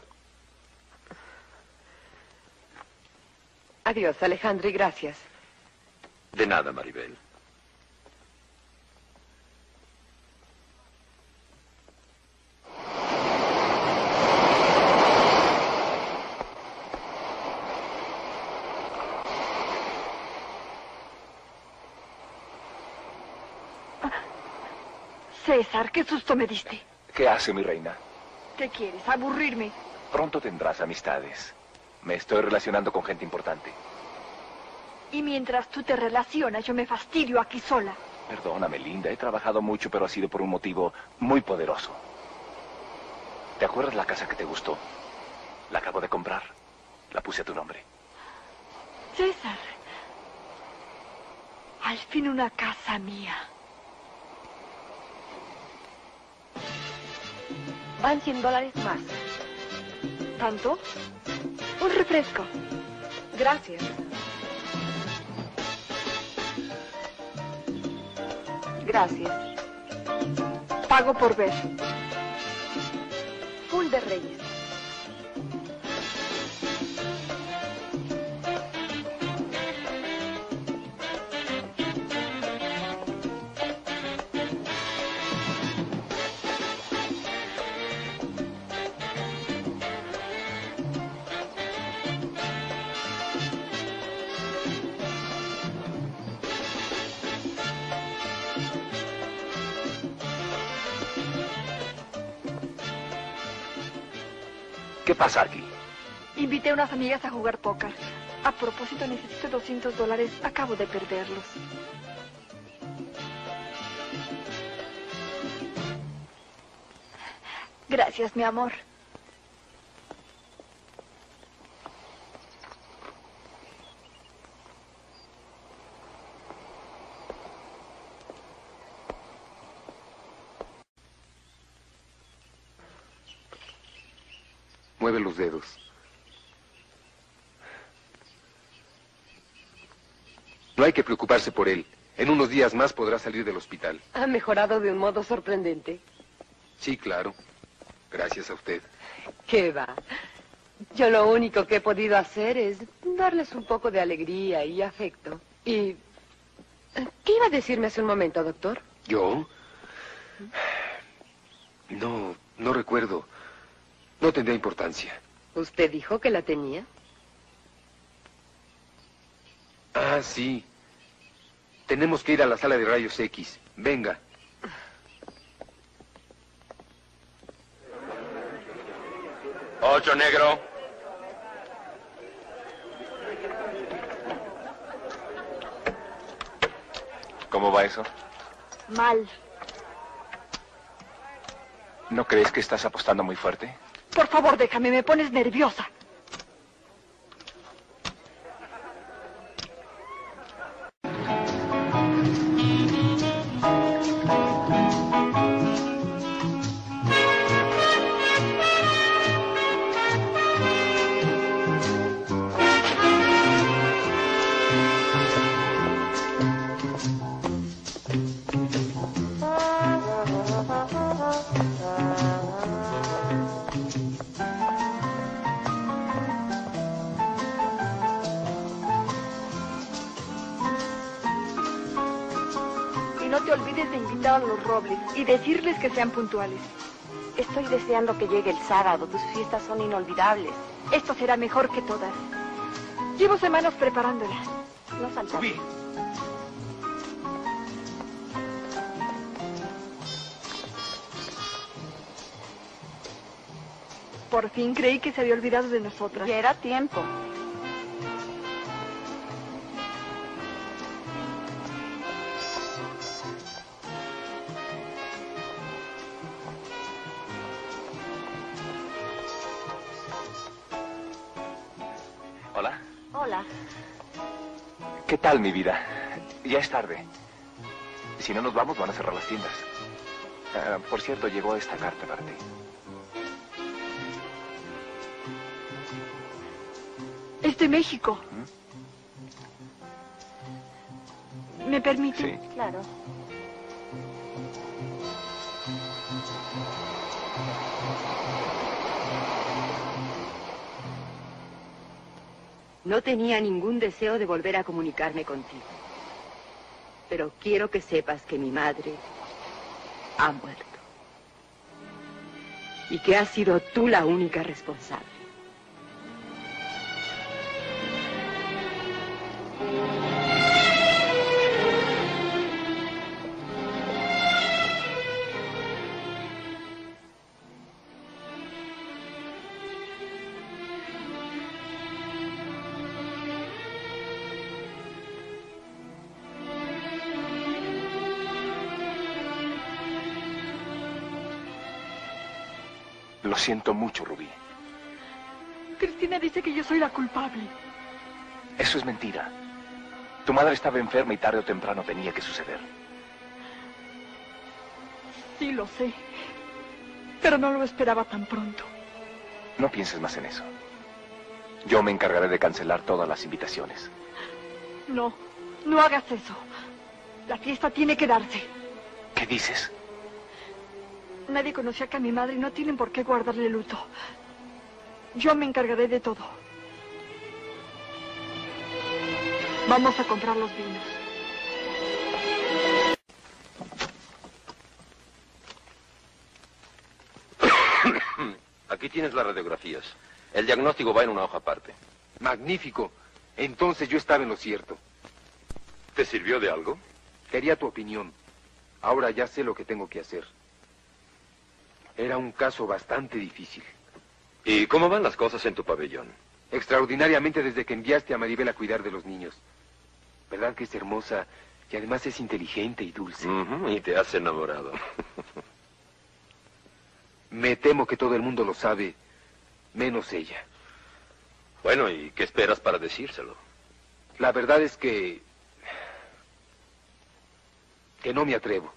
S5: Adiós, Alejandro, y gracias.
S9: De nada, Maribel.
S2: César, qué susto me diste.
S8: ¿Qué hace, mi reina?
S2: ¿Qué quieres? ¿Aburrirme?
S8: Pronto tendrás amistades. Me estoy relacionando con gente importante.
S2: Y mientras tú te relacionas, yo me fastidio aquí sola.
S8: Perdóname, linda. He trabajado mucho, pero ha sido por un motivo muy poderoso. ¿Te acuerdas la casa que te gustó? La acabo de comprar. La puse a tu nombre.
S2: César. Al fin una casa mía.
S4: Van cien dólares más.
S2: ¿Tanto? Un refresco.
S5: Gracias. Gracias.
S2: Pago por ver.
S4: Full de Reyes.
S8: ¿Qué pasa aquí?
S2: Invité a unas amigas a jugar póker. A propósito, necesito doscientos dólares. Acabo de perderlos. Gracias, mi amor.
S14: mueve los dedos. No hay que preocuparse por él. En unos días más podrá salir del hospital.
S5: Ha mejorado de un modo sorprendente.
S14: Sí, claro. Gracias a usted.
S5: ¿Qué va? Yo lo único que he podido hacer es darles un poco de alegría y afecto. Y... ¿qué iba a decirme hace un momento, doctor?
S14: ¿Yo? No, no recuerdo. No tendría importancia.
S5: ¿Usted dijo que la tenía?
S14: Ah, sí. Tenemos que ir a la sala de rayos X. Venga.
S9: Ocho, negro.
S8: ¿Cómo va eso?
S2: Mal.
S8: ¿No crees que estás apostando muy fuerte?
S2: Por favor, déjame, me pones nerviosa. A los Robles y decirles que sean puntuales.
S4: Estoy deseando que llegue el sábado. Tus fiestas son inolvidables.
S2: Esto será mejor que todas. Llevo semanas preparándola.
S4: No falta.
S8: Subí.
S2: Por fin creí que se había olvidado de nosotras.
S4: Ya era tiempo.
S8: Hola.
S4: Hola.
S8: ¿Qué tal, mi vida? Ya es tarde. Si no nos vamos, van a cerrar las tiendas. Ah, por cierto, llegó esta carta para ti.
S2: Es de México. ¿Mm? ¿Me permite?
S8: Sí.
S4: Claro.
S3: No tenía ningún deseo de volver a comunicarme contigo. Pero quiero que sepas que mi madre ha muerto. Y que has sido tú la única responsable.
S8: Lo siento mucho, Rubí.
S2: Cristina dice que yo soy la culpable.
S8: Eso es mentira. Tu madre estaba enferma y tarde o temprano tenía que suceder.
S2: Sí, lo sé. Pero no lo esperaba tan pronto.
S8: No pienses más en eso. Yo me encargaré de cancelar todas las invitaciones.
S2: No, no hagas eso. La fiesta tiene que darse.
S8: ¿Qué dices?
S2: Nadie conocía que a mi madre y no tienen por qué guardarle luto. Yo me encargaré de todo. Vamos a comprar los vinos.
S9: Aquí tienes las radiografías. El diagnóstico va en una hoja aparte.
S14: Magnífico. Entonces yo estaba en lo cierto.
S9: ¿Te sirvió de algo?
S14: Quería tu opinión. Ahora ya sé lo que tengo que hacer. Era un caso bastante difícil.
S9: ¿Y cómo van las cosas en tu pabellón?
S14: Extraordinariamente desde que enviaste a Maribel a cuidar de los niños. ¿Verdad que es hermosa y además es inteligente y dulce?
S9: Uh-huh, y te has enamorado.
S14: Me temo que todo el mundo lo sabe, menos ella.
S9: Bueno, ¿y qué esperas para decírselo?
S14: La verdad es que... que no me atrevo.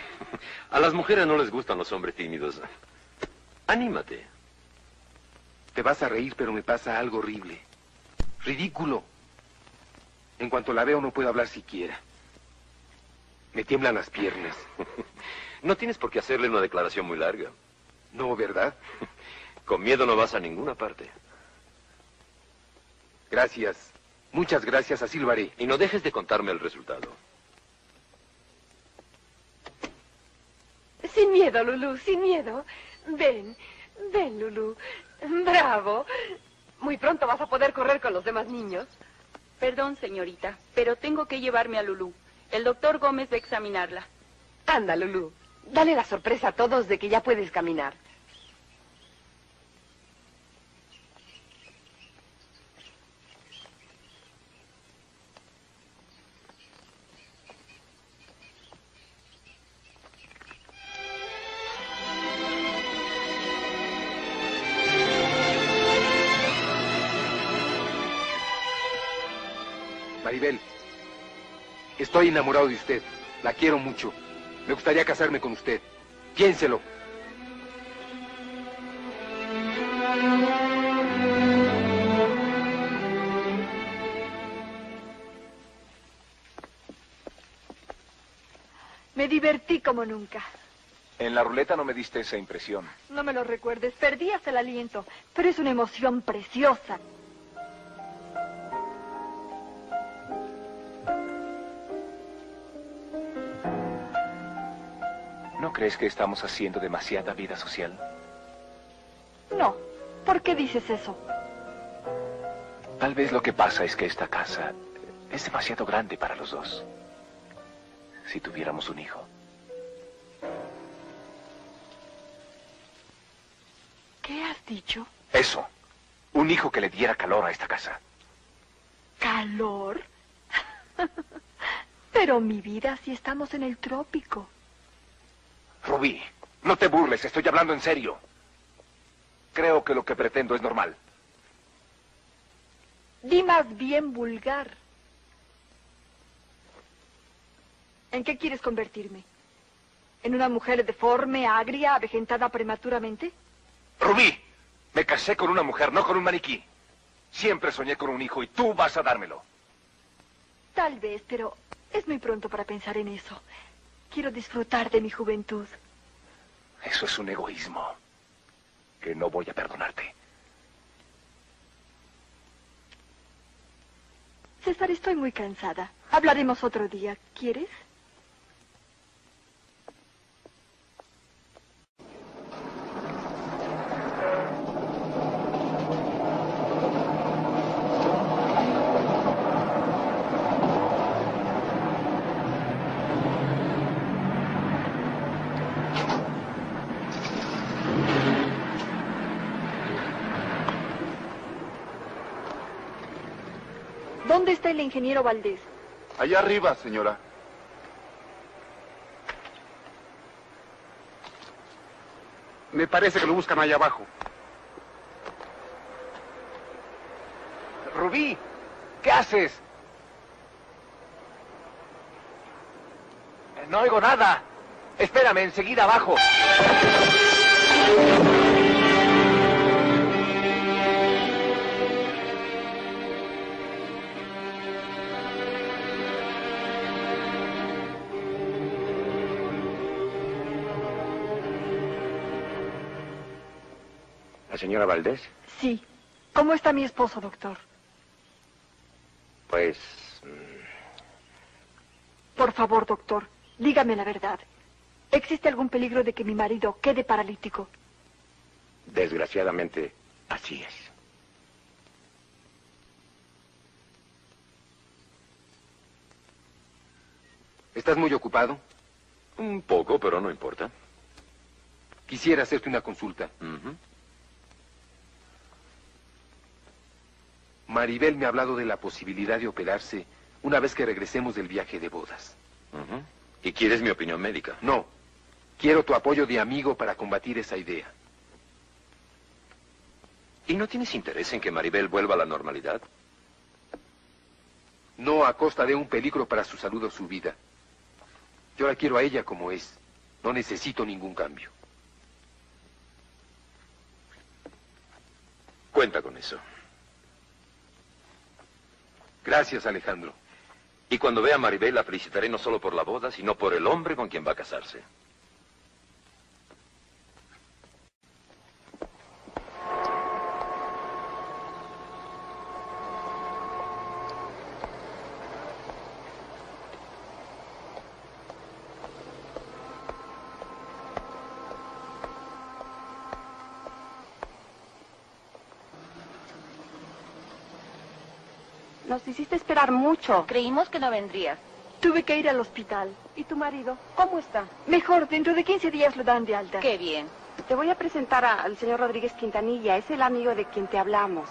S9: A las mujeres no les gustan los hombres tímidos. Anímate.
S14: Te vas a reír, pero me pasa algo horrible. Ridículo. En cuanto la veo no puedo hablar siquiera. Me tiemblan las piernas.
S9: No tienes por qué hacerle una declaración muy larga.
S14: No, ¿verdad?
S9: Con miedo no vas a ninguna parte.
S14: Gracias. Muchas gracias, así lo haré.
S9: Y no dejes de contarme el resultado.
S5: Sin miedo, Lulú, sin miedo. Ven, ven, Lulú. Bravo. Muy pronto vas a poder correr con los demás niños.
S11: Perdón, señorita, pero tengo que llevarme a Lulú. El doctor Gómez va a examinarla.
S5: Anda, Lulú. Dale la sorpresa a todos de que ya puedes caminar.
S14: Maribel, estoy enamorado de usted. La quiero mucho. Me gustaría casarme con usted. Piénselo.
S2: Me divertí como nunca.
S8: En la ruleta no me diste esa impresión.
S2: No me lo recuerdes, perdí hasta el aliento, pero es una emoción preciosa.
S8: ¿No crees que estamos haciendo demasiada vida social?
S2: No, ¿por qué dices eso?
S8: Tal vez lo que pasa es que esta casa es demasiado grande para los dos. Si tuviéramos un hijo.
S2: ¿Qué has dicho?
S8: Eso. Un hijo que le diera calor a esta casa.
S2: ¿Calor? Pero mi vida, si estamos en el trópico.
S8: Rubí, no te burles, estoy hablando en serio. Creo que lo que pretendo es normal.
S2: Di más bien vulgar. ¿En qué quieres convertirme? ¿En una mujer deforme, agria, avejentada prematuramente?
S8: Rubí, me casé con una mujer, no con un maniquí. Siempre soñé con un hijo y tú vas a dármelo.
S2: Tal vez, pero es muy pronto para pensar en eso. Quiero disfrutar de mi juventud.
S8: Eso es un egoísmo que no voy a perdonarte.
S2: César, estoy muy cansada. Hablaremos otro día. ¿Quieres? ¿Dónde está el ingeniero Valdés?
S1: Allá arriba, señora.
S14: Me parece que lo buscan allá abajo.
S8: Rubí, ¿qué haces? No oigo nada. Espérame, enseguida abajo.
S15: ¿La señora Valdés?
S2: Sí. ¿Cómo está mi esposo, doctor?
S15: Pues...
S2: Por favor, doctor, dígame la verdad. ¿Existe algún peligro de que mi marido quede paralítico?
S15: desgraciadamente, así es.
S14: ¿Estás muy ocupado?
S9: Un poco, pero no importa.
S14: Quisiera hacerte una consulta.
S9: Uh-huh.
S14: Maribel me ha hablado de la posibilidad de operarse una vez que regresemos del viaje de bodas.
S9: Uh-huh. ¿Y quieres mi opinión médica?
S14: No. Quiero tu apoyo de amigo para combatir esa idea.
S9: ¿Y no tienes interés en que Maribel vuelva a la normalidad?
S14: No a costa de un peligro para su salud o su vida. Yo la quiero a ella como es. No necesito ningún cambio.
S9: Cuenta con eso.
S14: Gracias, Alejandro.
S9: Y cuando vea a Maribel la felicitaré no solo por la boda, sino por el hombre con quien va a casarse.
S13: Nos hiciste esperar mucho. Creímos que no vendrías.
S2: Tuve que ir al hospital.
S13: ¿Y tu marido? ¿Cómo está?
S2: Mejor, dentro de quince días lo dan de alta.
S13: Qué bien. Te voy a presentar a- al señor Rodríguez Quintanilla. Es el amigo de quien te hablamos.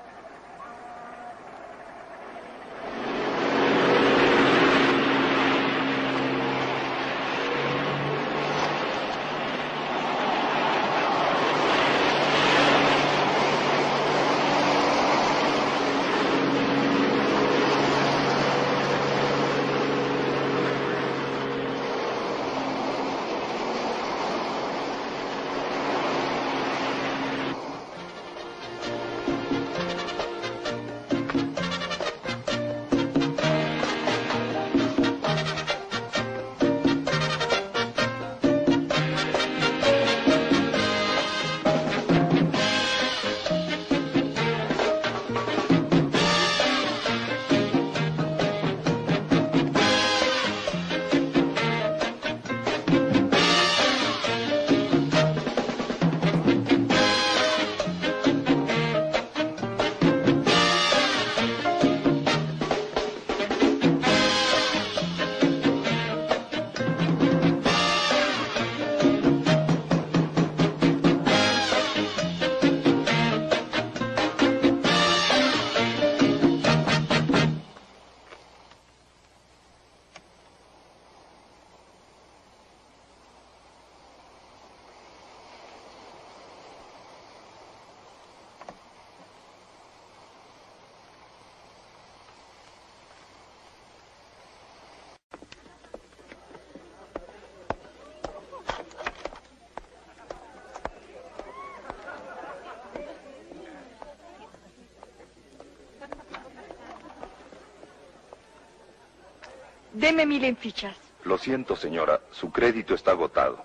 S2: Deme mil en fichas.
S1: Lo siento, señora. Su crédito está agotado.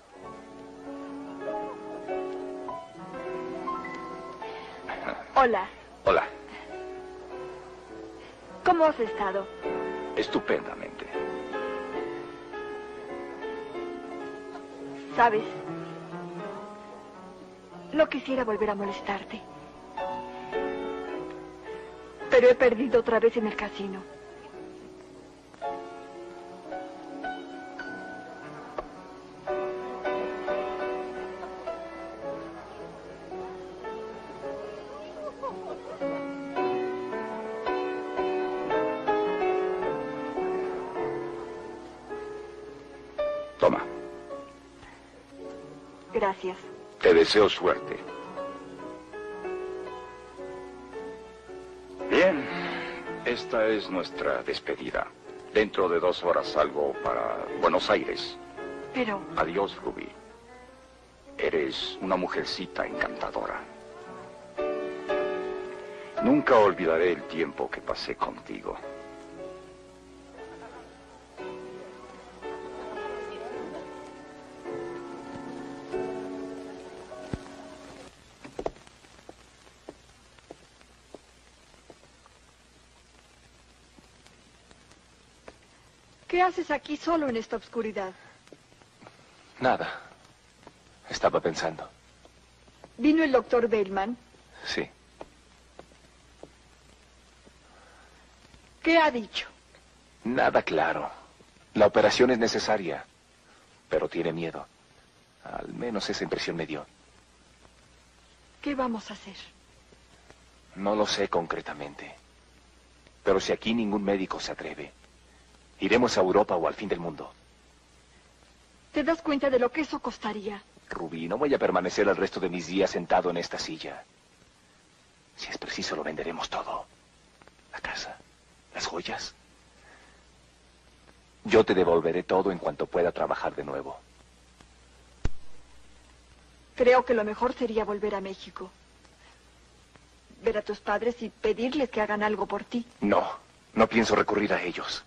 S2: Hola.
S8: Hola.
S2: ¿Cómo has estado?
S8: Estupendamente.
S2: ¿Sabes? No quisiera volver a molestarte. Pero he perdido otra vez en el casino.
S1: Toma.
S2: Gracias.
S1: Te deseo suerte. Bien, esta es nuestra despedida. Dentro de dos horas salgo para Buenos Aires.
S2: Pero...
S1: Adiós, Ruby. Eres una mujercita encantadora. Nunca olvidaré el tiempo que pasé contigo.
S2: ¿Qué haces aquí solo en esta oscuridad?
S8: Nada. Estaba pensando.
S2: ¿Vino el doctor Bellman?
S8: Sí.
S2: ¿Qué ha dicho?
S8: Nada claro. La operación es necesaria, pero tiene miedo. Al menos esa impresión me dio.
S2: ¿Qué vamos a hacer?
S8: No lo sé concretamente. Pero si aquí ningún médico se atreve, iremos a Europa o al fin del mundo.
S2: ¿Te das cuenta de lo que eso costaría?
S8: Rubí, no voy a permanecer el resto de mis días sentado en esta silla. Si es preciso, lo venderemos todo. La casa, las joyas. Yo te devolveré todo en cuanto pueda trabajar de nuevo.
S2: Creo que lo mejor sería volver a México. ver a tus padres y pedirles que hagan algo por ti.
S8: No, no pienso recurrir a ellos.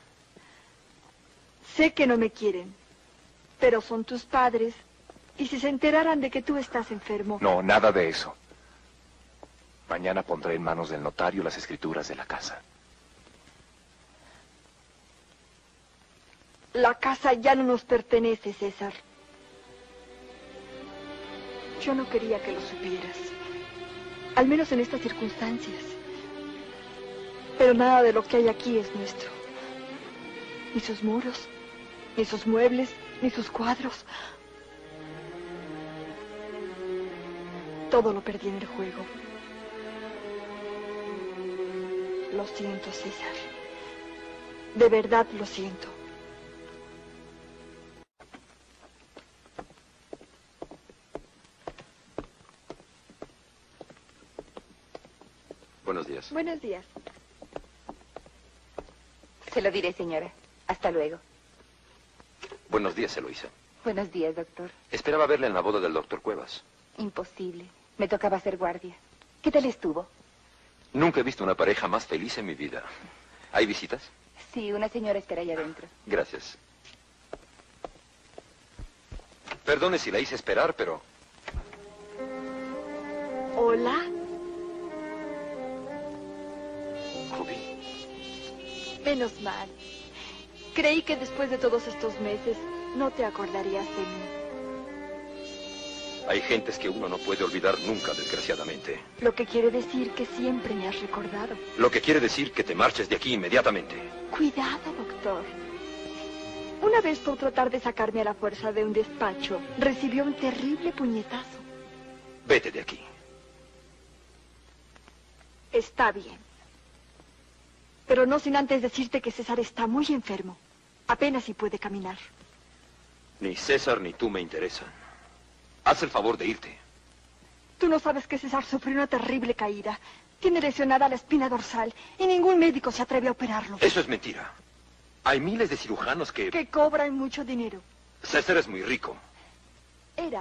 S2: Sé que no me quieren, pero son tus padres. Y si se enteraran de que tú estás enfermo...
S8: No, nada de eso. Mañana pondré en manos del notario las escrituras de la casa.
S2: La casa ya no nos pertenece, César. Yo no quería que lo supieras. Al menos en estas circunstancias. Pero nada de lo que hay aquí es nuestro. Ni sus muros, ni sus muebles, ni sus cuadros. Todo lo perdí en el juego. Lo siento, César. De verdad lo siento.
S9: Buenos días.
S2: Buenos días.
S3: Se lo diré, señora. Hasta luego.
S9: Buenos días, Eloísa.
S3: Buenos días, doctor.
S9: Esperaba verle en la boda del doctor Cuevas.
S3: Imposible. Me tocaba hacer guardia. ¿Qué tal estuvo?
S9: Nunca he visto una pareja más feliz en mi vida. ¿Hay visitas?
S3: Sí, una señora espera allá adentro.
S9: Gracias. Perdone si la hice esperar, pero...
S2: Hola.
S9: Rubí.
S2: Menos mal. Creí que después de todos estos meses no te acordarías de mí.
S9: Hay gentes que uno no puede olvidar nunca, desgraciadamente.
S2: Lo que quiere decir que siempre me has recordado.
S9: Lo que quiere decir que te marches de aquí inmediatamente.
S2: Cuidado, doctor. Una vez por tratar de sacarme a la fuerza de un despacho, recibió un terrible puñetazo.
S9: Vete de aquí.
S2: Está bien. Pero no sin antes decirte que César está muy enfermo. Apenas si puede caminar.
S9: Ni César ni tú me interesan. Haz el favor de irte.
S2: Tú no sabes que César sufrió una terrible caída. Tiene lesionada la espina dorsal y ningún médico se atreve a operarlo.
S9: Eso es mentira. Hay miles de cirujanos que...
S2: Que cobran mucho dinero.
S9: César es muy rico.
S2: Era.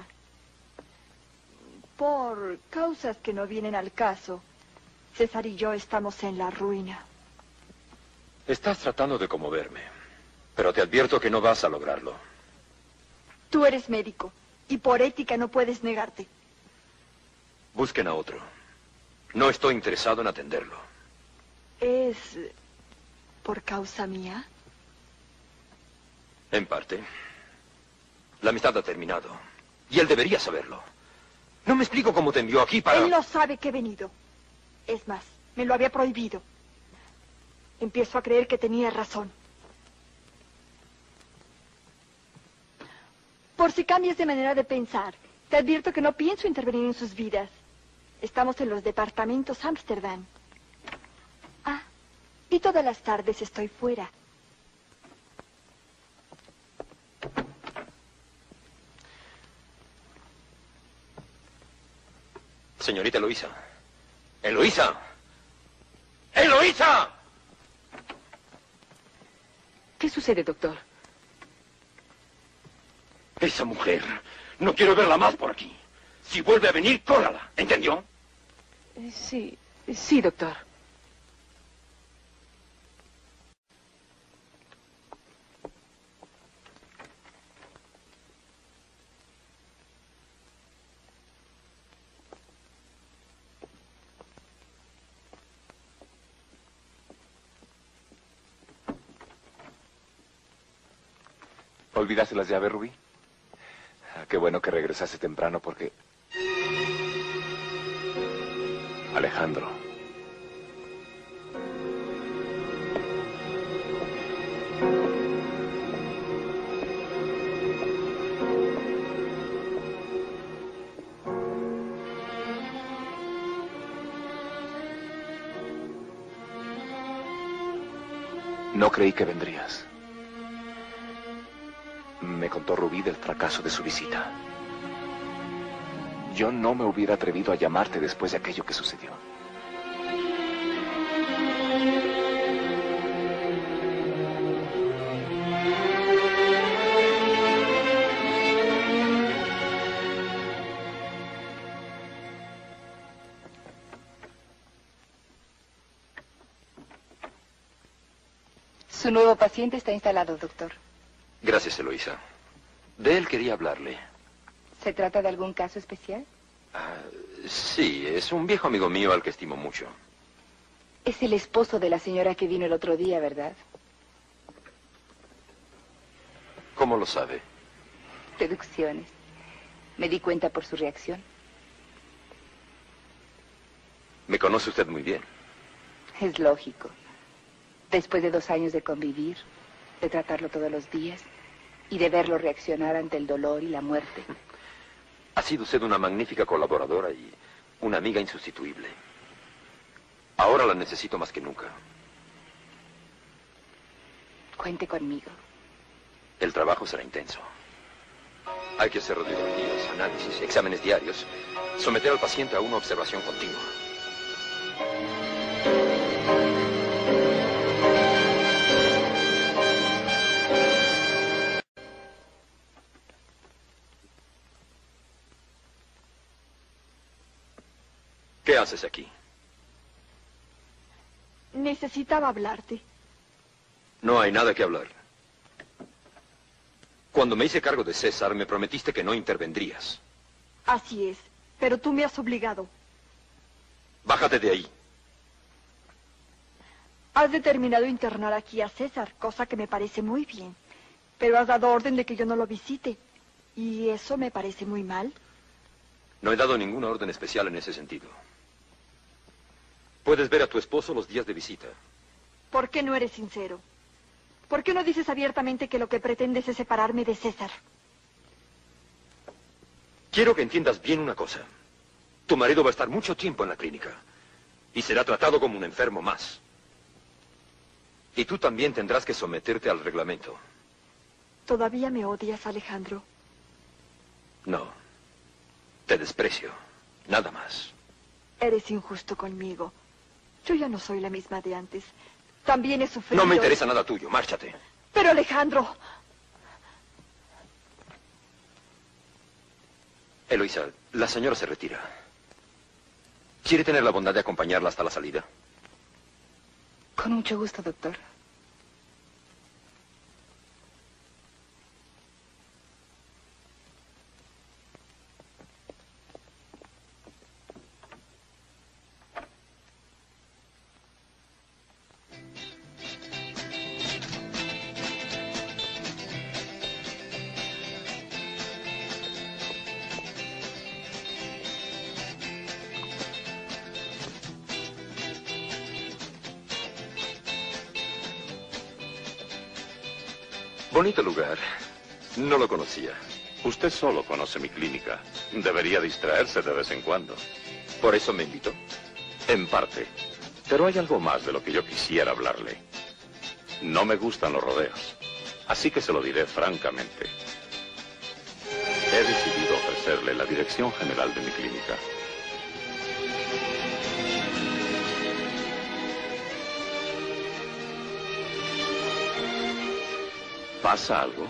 S2: Por causas que no vienen al caso, César y yo estamos en la ruina.
S9: Estás tratando de conmoverme, pero te advierto que no vas a lograrlo.
S2: Tú eres médico y por ética no puedes negarte.
S9: Busquen a otro. No estoy interesado en atenderlo.
S2: ¿Es por causa mía?
S9: En parte. La amistad ha terminado. Y él debería saberlo. No me explico cómo te envió aquí para...
S2: Él no sabe que he venido. Es más, me lo había prohibido. Empiezo a creer que tenía razón. Por si cambias de manera de pensar, te advierto que no pienso intervenir en sus vidas. Estamos en los departamentos Ámsterdam. Ah, y todas las tardes estoy fuera.
S9: Señorita Eloísa. ¡Eloísa! ¡Eloísa!
S5: ¿Qué sucede, doctor?
S9: Esa mujer. No quiero verla más por aquí. Si vuelve a venir, córrala. ¿Entendió?
S5: Eh, sí, sí, doctor.
S8: ¿Olvidaste las llaves, Rubí? Ah, qué bueno que regresaste temprano porque... Alejandro. No creí que vendrías. Me contó Rubí del fracaso de su visita. Yo no me hubiera atrevido a llamarte después de aquello que sucedió.
S16: Su nuevo paciente está instalado, doctor.
S9: Gracias, Eloísa. De él quería hablarle.
S16: ¿Se trata de algún caso especial?
S9: Ah, sí, es un viejo amigo mío al que estimo mucho.
S16: Es el esposo de la señora que vino el otro día, ¿verdad?
S9: ¿Cómo lo sabe?
S16: Deducciones. Me di cuenta por su reacción.
S9: Me conoce usted muy bien.
S16: Es lógico. Después de dos años de convivir, de tratarlo todos los días y de verlo reaccionar ante el dolor y la muerte.
S9: Ha sido usted una magnífica colaboradora y una amiga insustituible. Ahora la necesito más que nunca.
S16: Cuente conmigo.
S9: El trabajo será intenso. Hay que hacer radiografías, análisis, exámenes diarios, someter al paciente a una observación continua. ¿Qué haces aquí?
S2: Necesitaba hablarte.
S9: No hay nada que hablar. Cuando me hice cargo de César, me prometiste que no intervendrías.
S2: Así es, pero tú me has obligado.
S9: Bájate de ahí.
S2: Has determinado internar aquí a César, cosa que me parece muy bien. Pero has dado orden de que yo no lo visite. ¿Y eso me parece muy mal?
S9: No he dado ninguna orden especial en ese sentido. Puedes ver a tu esposo los días de visita.
S2: ¿Por qué no eres sincero? ¿Por qué no dices abiertamente que lo que pretendes es separarme de César?
S9: Quiero que entiendas bien una cosa. Tu marido va a estar mucho tiempo en la clínica y será tratado como un enfermo más. Y tú también tendrás que someterte al reglamento.
S2: ¿Todavía me odias, Alejandro?
S9: No. Te desprecio. Nada más.
S2: Eres injusto conmigo. Yo ya no soy la misma de antes. También he sufrido...
S9: No me interesa nada tuyo. Márchate.
S2: Pero, Alejandro...
S9: Eloísa, la señora se retira. ¿Quiere tener la bondad de acompañarla hasta la salida?
S16: Con mucho gusto, doctor.
S9: Bonito lugar. No lo conocía.
S17: Usted solo conoce mi clínica. Debería distraerse de vez en cuando.
S9: ¿Por eso me invitó?
S17: En parte. Pero hay algo más de lo que yo quisiera hablarle. No me gustan los rodeos. Así que se lo diré francamente. He decidido ofrecerle la dirección general de mi clínica. ¿Pasa algo?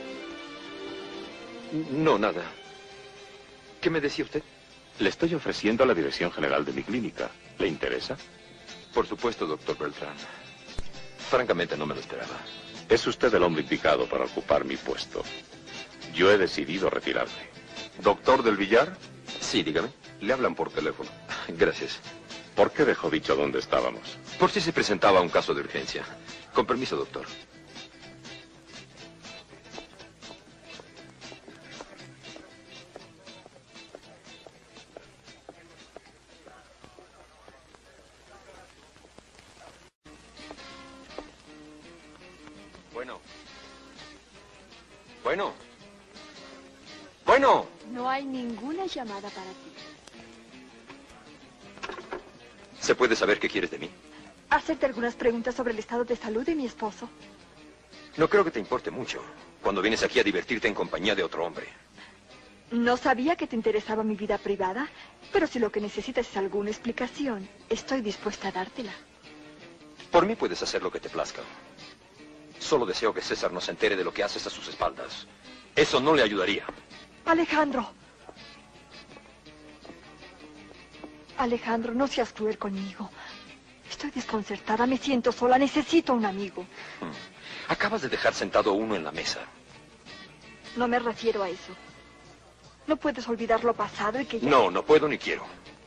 S9: No, nada. ¿Qué me decía usted?
S17: Le estoy ofreciendo la dirección general de mi clínica. ¿Le interesa?
S9: Por supuesto, doctor Beltrán. Francamente, no me lo esperaba.
S17: Es usted el hombre indicado para ocupar mi puesto. Yo he decidido retirarme.
S9: ¿Doctor del Villar? Sí, dígame. Le hablan por teléfono. Gracias.
S17: ¿Por qué dejó dicho dónde estábamos?
S9: Por si se presentaba un caso de urgencia. Con permiso, doctor. Bueno. Bueno. Bueno.
S2: No hay ninguna llamada para ti.
S9: ¿Se puede saber qué quieres de mí?
S2: Hacerte algunas preguntas sobre el estado de salud de mi esposo.
S9: No creo que te importe mucho cuando vienes aquí a divertirte en compañía de otro hombre.
S2: No sabía que te interesaba mi vida privada, pero si lo que necesitas es alguna explicación, estoy dispuesta a dártela.
S9: Por mí puedes hacer lo que te plazca. Solo deseo que César no se entere de lo que haces a sus espaldas. Eso no le ayudaría.
S2: Alejandro. Alejandro, no seas cruel conmigo. Estoy desconcertada, me siento sola, necesito un amigo.
S9: Hmm. Acabas de dejar sentado uno en la mesa.
S2: No me refiero a eso. ¿No puedes olvidar lo pasado y que ya...
S9: No, no puedo ni quiero.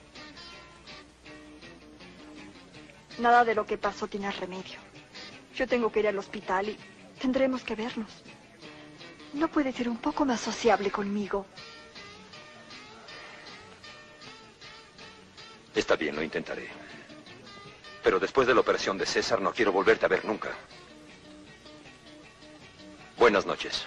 S2: Nada de lo que pasó tiene remedio. Yo tengo que ir al hospital y tendremos que vernos. ¿No puedes ser un poco más sociable conmigo?
S9: Está bien, lo intentaré. Pero después de la operación de César no quiero volverte a ver nunca. Buenas noches.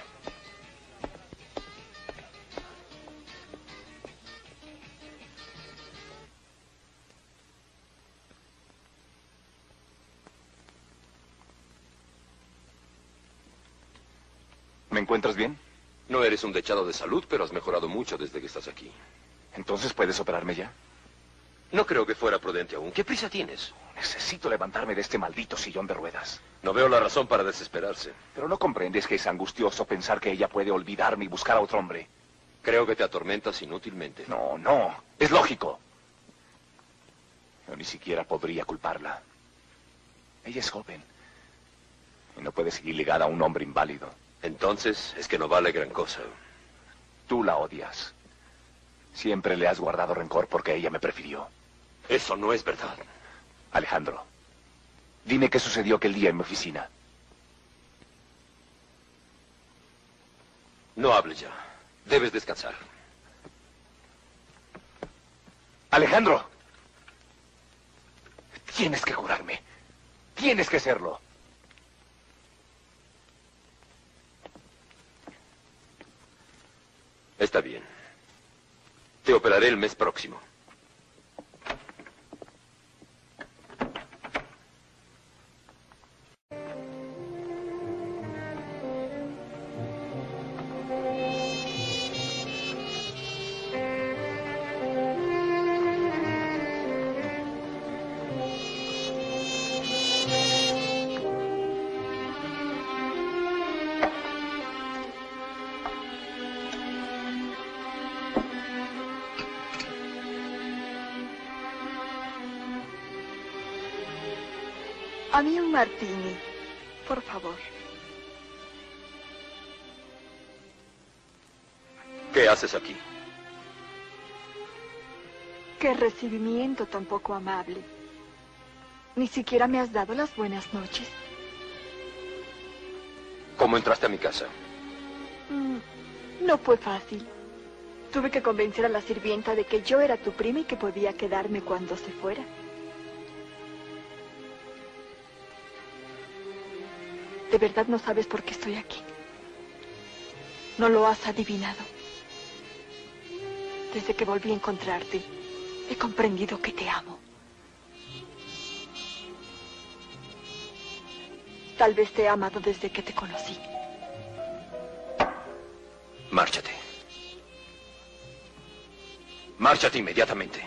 S8: ¿Me encuentras bien?
S9: No eres un dechado de salud, pero has mejorado mucho desde que estás aquí.
S8: ¿Entonces puedes operarme ya?
S9: No creo que fuera prudente aún. ¿Qué prisa tienes?
S8: Necesito levantarme de este maldito sillón de ruedas.
S9: No veo la razón para desesperarse.
S8: Pero no comprendes que es angustioso pensar que ella puede olvidarme y buscar a otro hombre.
S9: Creo que te atormentas inútilmente.
S8: No, no. Es lógico. Yo ni siquiera podría culparla. Ella es joven. Y no puede seguir ligada a un hombre inválido.
S9: Entonces, es que no vale gran cosa.
S8: Tú la odias. Siempre le has guardado rencor porque ella me prefirió.
S9: Eso no es verdad.
S8: Alejandro, dime qué sucedió aquel día en mi oficina.
S9: No hables ya. Debes descansar.
S8: Alejandro, tienes que curarme. Tienes que serlo.
S9: Está bien. Te operaré el mes próximo.
S2: A mí un martini, por favor.
S9: ¿Qué haces aquí?
S2: Qué recibimiento tan poco amable. Ni siquiera me has dado las buenas noches.
S9: ¿Cómo entraste a mi casa?
S2: Mm, no fue fácil. Tuve que convencer a la sirvienta de que yo era tu prima y que podía quedarme cuando se fuera. ¿De verdad no sabes por qué estoy aquí? ¿No lo has adivinado? Desde que volví a encontrarte, he comprendido que te amo. Tal vez te he amado desde que te conocí.
S9: Márchate. Márchate inmediatamente.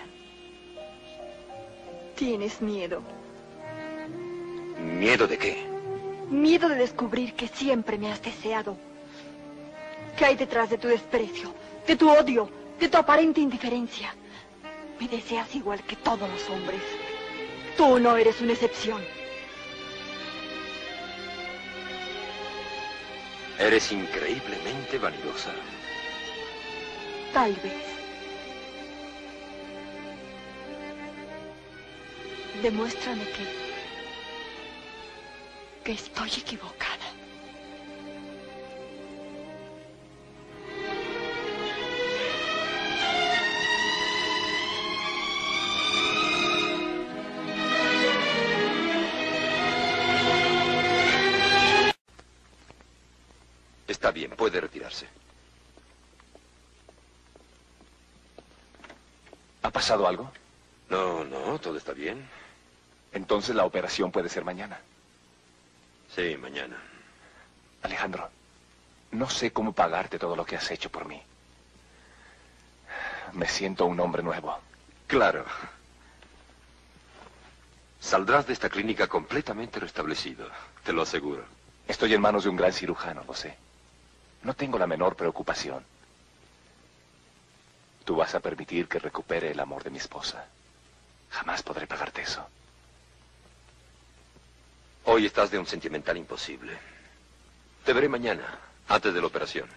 S2: Tienes miedo.
S9: ¿Miedo de qué?
S2: Miedo de descubrir que siempre me has deseado. ¿Qué hay detrás de tu desprecio, de tu odio, de tu aparente indiferencia? Me deseas igual que todos los hombres. Tú no eres una excepción.
S9: Eres increíblemente vanidosa.
S2: Tal vez. Demuéstrame que... que estoy equivocada.
S9: Está bien, puede retirarse.
S8: ¿Ha pasado algo?
S9: No, no, todo está bien.
S8: Entonces la operación puede ser mañana.
S9: Sí, mañana.
S8: Alejandro, no sé cómo pagarte todo lo que has hecho por mí. Me siento un hombre nuevo.
S9: Claro. Saldrás de esta clínica completamente restablecido, te lo aseguro.
S8: Estoy en manos de un gran cirujano, lo sé. No tengo la menor preocupación. Tú vas a permitir que recupere el amor de mi esposa. Jamás podré pagarte eso.
S9: Hoy estás de un sentimental imposible. Te veré mañana, antes de la operación.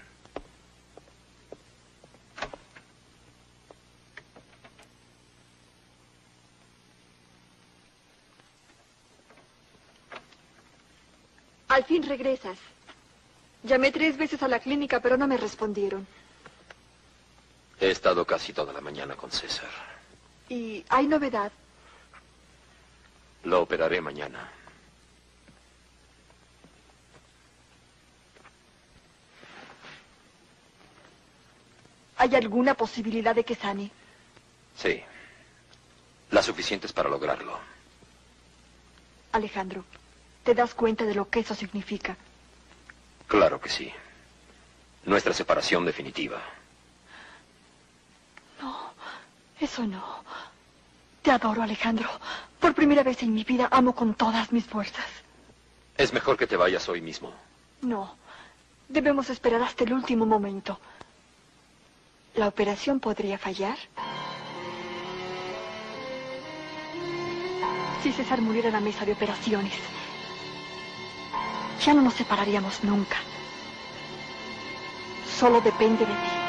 S2: Al fin regresas. Llamé tres veces a la clínica, pero no me respondieron.
S9: He estado casi toda la mañana con César.
S2: ¿Y hay novedad?
S9: Lo operaré mañana.
S2: ¿Hay alguna posibilidad de que sane?
S9: Sí. Las suficientes para lograrlo.
S2: Alejandro, ¿te das cuenta de lo que eso significa?
S9: Claro que sí. Nuestra separación definitiva.
S2: No, eso no. Te adoro, Alejandro. Por primera vez en mi vida amo con todas mis fuerzas.
S9: Es mejor que te vayas hoy mismo.
S2: No, debemos esperar hasta el último momento. ¿La operación podría fallar? Si César muriera en la mesa de operaciones, ya no nos separaríamos nunca. Solo depende de ti.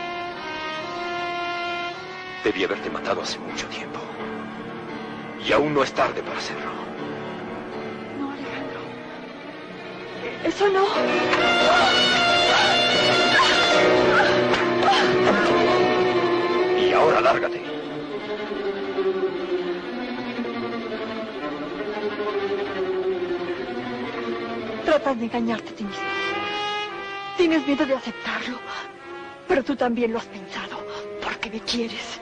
S9: Debí haberte matado hace mucho tiempo. Y aún no es tarde para hacerlo.
S2: No, Alejandro. Eso no.
S9: Y ahora lárgate.
S2: Tratas de engañarte a ti mismo. Tienes miedo de aceptarlo, pero tú también lo has pensado, porque me quieres.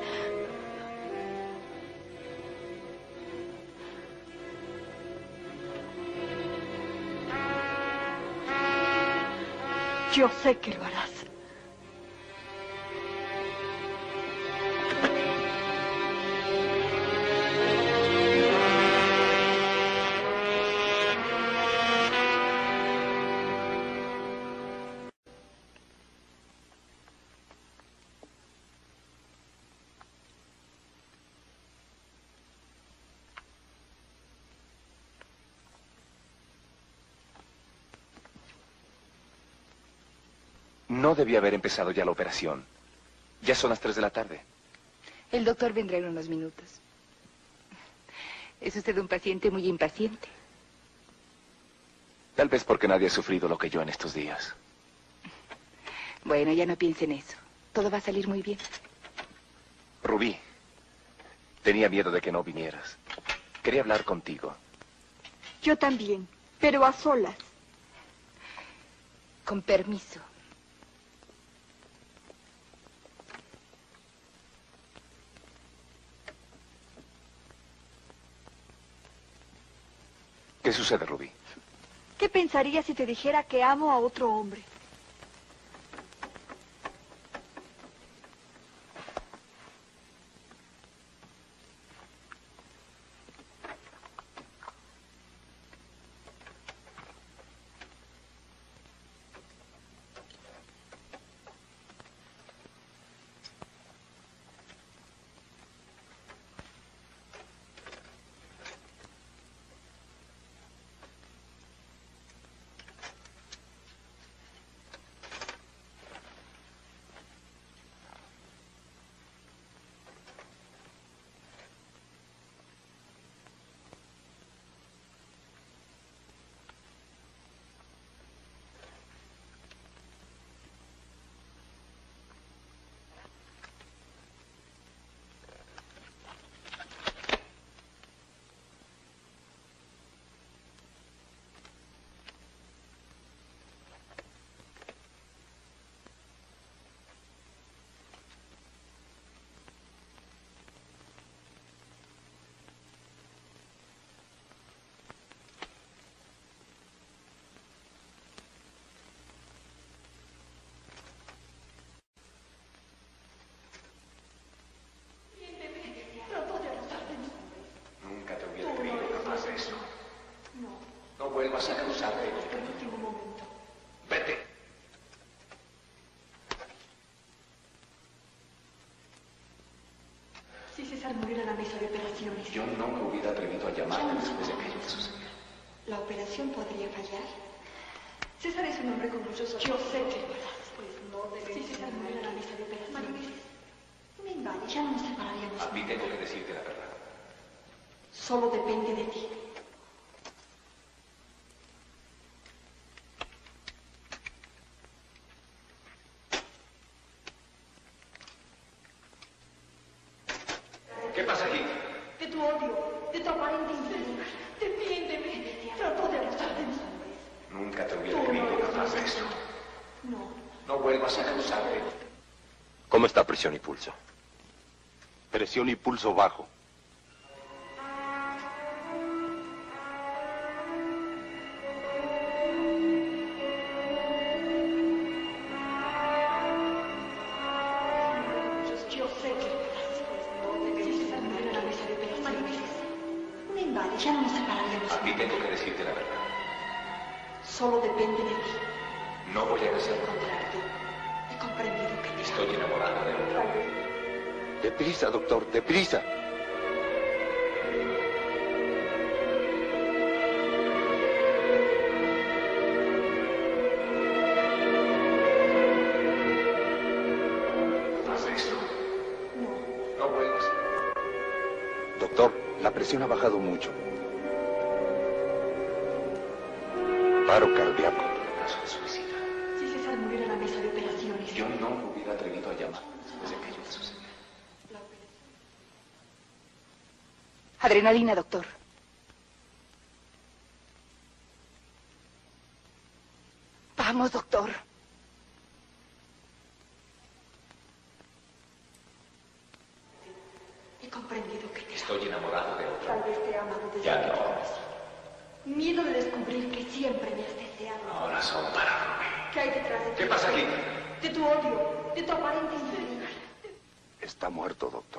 S2: Yo sé que lo harás.
S8: No debía haber empezado ya la operación. Ya son las tres de la tarde.
S16: El doctor vendrá en unos minutos. Es usted un paciente muy impaciente.
S8: Tal vez porque nadie ha sufrido lo que yo en estos días.
S16: Bueno, ya no piense en eso. Todo va a salir muy bien.
S8: Rubí, tenía miedo de que no vinieras. Quería hablar contigo.
S2: Yo también, pero a solas.
S16: Con permiso.
S8: ¿Qué sucede, Rubí?
S2: ¿Qué pensarías si te dijera que amo a otro hombre?
S8: No vuelvas a cruzarte en el último momento. Vete.
S2: Si César muriera en la mesa de operaciones.
S8: Yo no me hubiera atrevido a llamarte después de aquello que sucedió.
S2: La operación podría fallar. César es un hombre con muchos ojos. Yo sé que pues no debe. Si César muere en la mesa de operaciones, me invade, ya no nos separaríamos.
S8: A mí tengo que decirte la verdad.
S2: Solo depende de ti.
S8: ¿Qué pasa aquí?
S2: De tu odio, de tu aparente infidelidad. Defiéndeme. Trató de abusar de mí.
S8: Nunca te hubiera creído capaz de esto.
S2: No.
S8: No vuelvas a acusarme.
S9: ¿Cómo está presión y pulso?
S17: Presión y pulso bajo.
S2: Yo sé que no debe César muere en la mesa de operaciones. Me invade, ya no nos separaríamos.
S8: A mí tengo que decirte la verdad.
S2: Solo depende de ti.
S8: No voy a decir
S2: Contrario. He comprendido que te
S8: Estoy enamorada de otro.
S17: Deprisa, doctor, deprisa.
S8: Haz esto. No. No vuelvas.
S17: Doctor, la presión ha bajado mucho. Paro cardíaco.
S8: Caso suicida.
S2: Si César muriera en la mesa de operaciones.
S8: Yo no me hubiera atrevido a llamar desde aquello que sucedió.
S16: Adrenalina, doctor. Vamos, doctor.
S2: He comprendido que te
S8: Estoy enamorado de otro.
S2: Tal vez te he amado desde
S8: Ya
S2: que
S8: no.
S2: te conocí. Miedo de descubrir que siempre me has deseado.
S8: Ahora son para Rubí.
S2: ¿Qué hay detrás de ti?
S8: ¿Qué pasa aquí?
S2: De tu odio, de tu aparente infidelidad.
S17: Está muerto, doctor.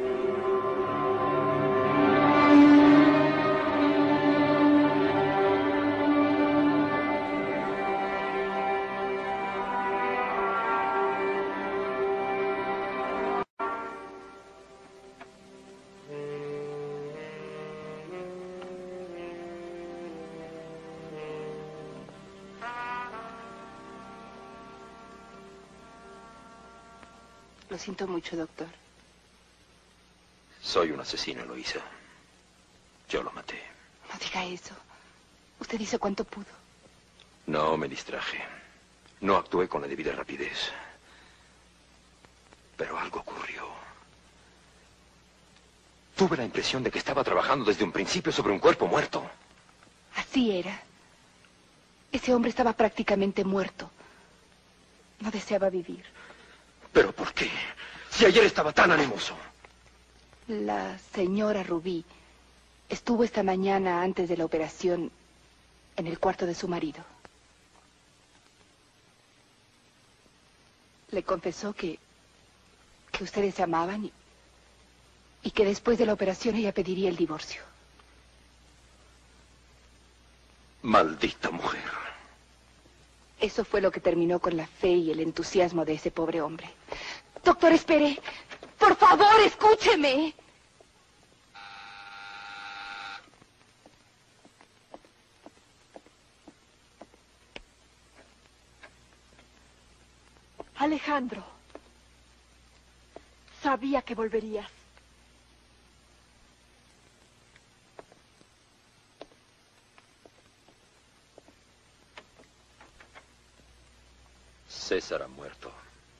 S16: Lo siento mucho, doctor.
S9: Soy un asesino, Eloísa. Yo lo maté.
S16: No diga eso. Usted hizo cuanto pudo.
S9: No me distraje. No actué con la debida rapidez. Pero algo ocurrió. Tuve la impresión de que estaba trabajando desde un principio sobre un cuerpo muerto.
S16: Así era. Ese hombre estaba prácticamente muerto. No deseaba vivir.
S9: ¿Pero por qué? Si ayer estaba tan animoso.
S16: La señora Rubí estuvo esta mañana antes de la operación en el cuarto de su marido. Le confesó que, que ustedes se amaban y, y que después de la operación ella pediría el divorcio.
S9: Maldita mujer.
S16: Eso fue lo que terminó con la fe y el entusiasmo de ese pobre hombre. Doctor, espere. Por favor, escúcheme.
S2: Alejandro, sabía que volverías.
S9: César ha muerto.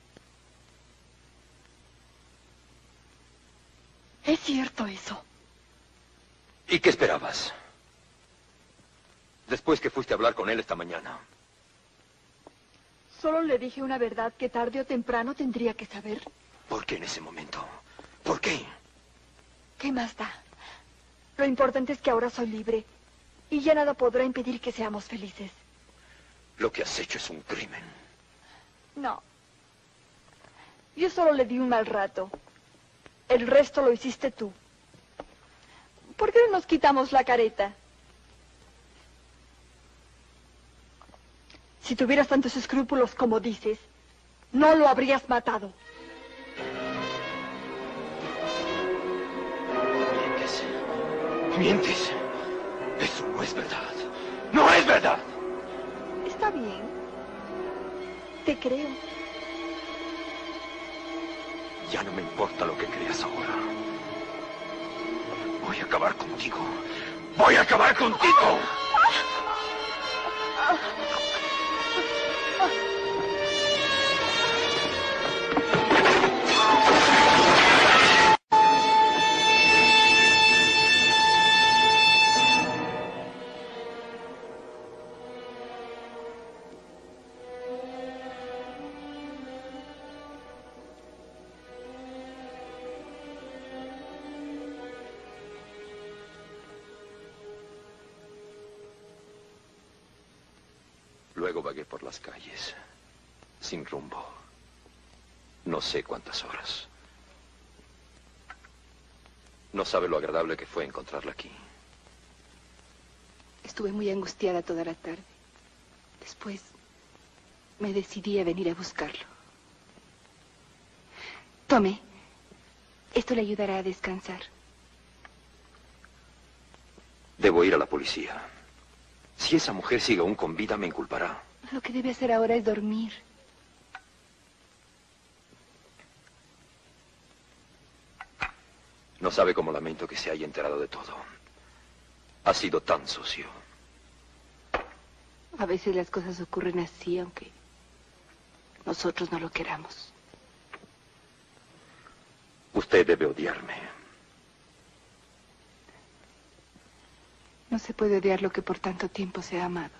S2: ¿Es cierto eso?
S9: ¿Y qué esperabas? Después que fuiste a hablar con él esta mañana.
S2: Solo le dije una verdad que tarde o temprano tendría que saber.
S9: ¿Por qué en ese momento? ¿Por qué?
S2: ¿Qué más da? Lo importante es que ahora soy libre y ya nada podrá impedir que seamos felices.
S9: Lo que has hecho es un crimen.
S2: No. Yo solo le di un mal rato. El resto lo hiciste tú. ¿Por qué no nos quitamos la careta? Si tuvieras tantos escrúpulos como dices, no lo habrías matado.
S9: Mientes. Mientes. Eso no es verdad. verdad.
S2: Está bien. Te creo.
S9: Ya no me importa lo que creas ahora. Voy a acabar contigo. ¡Voy a acabar contigo! Luego vagué por las calles, sin rumbo. No sé cuántas horas. No sabe lo agradable que fue encontrarla aquí.
S16: Estuve muy angustiada toda la tarde. Después me decidí a venir a buscarlo. Tome. Esto le ayudará a descansar.
S9: Debo ir a la policía. Si esa mujer sigue aún con vida, me inculpará.
S16: Lo que debe hacer ahora es dormir.
S9: No sabe cómo lamento que se haya enterado de todo. Ha sido tan sucio.
S16: A veces las cosas ocurren así, aunque nosotros no lo queramos.
S9: Usted debe odiarme.
S16: No se puede odiar lo que por tanto tiempo se ha amado.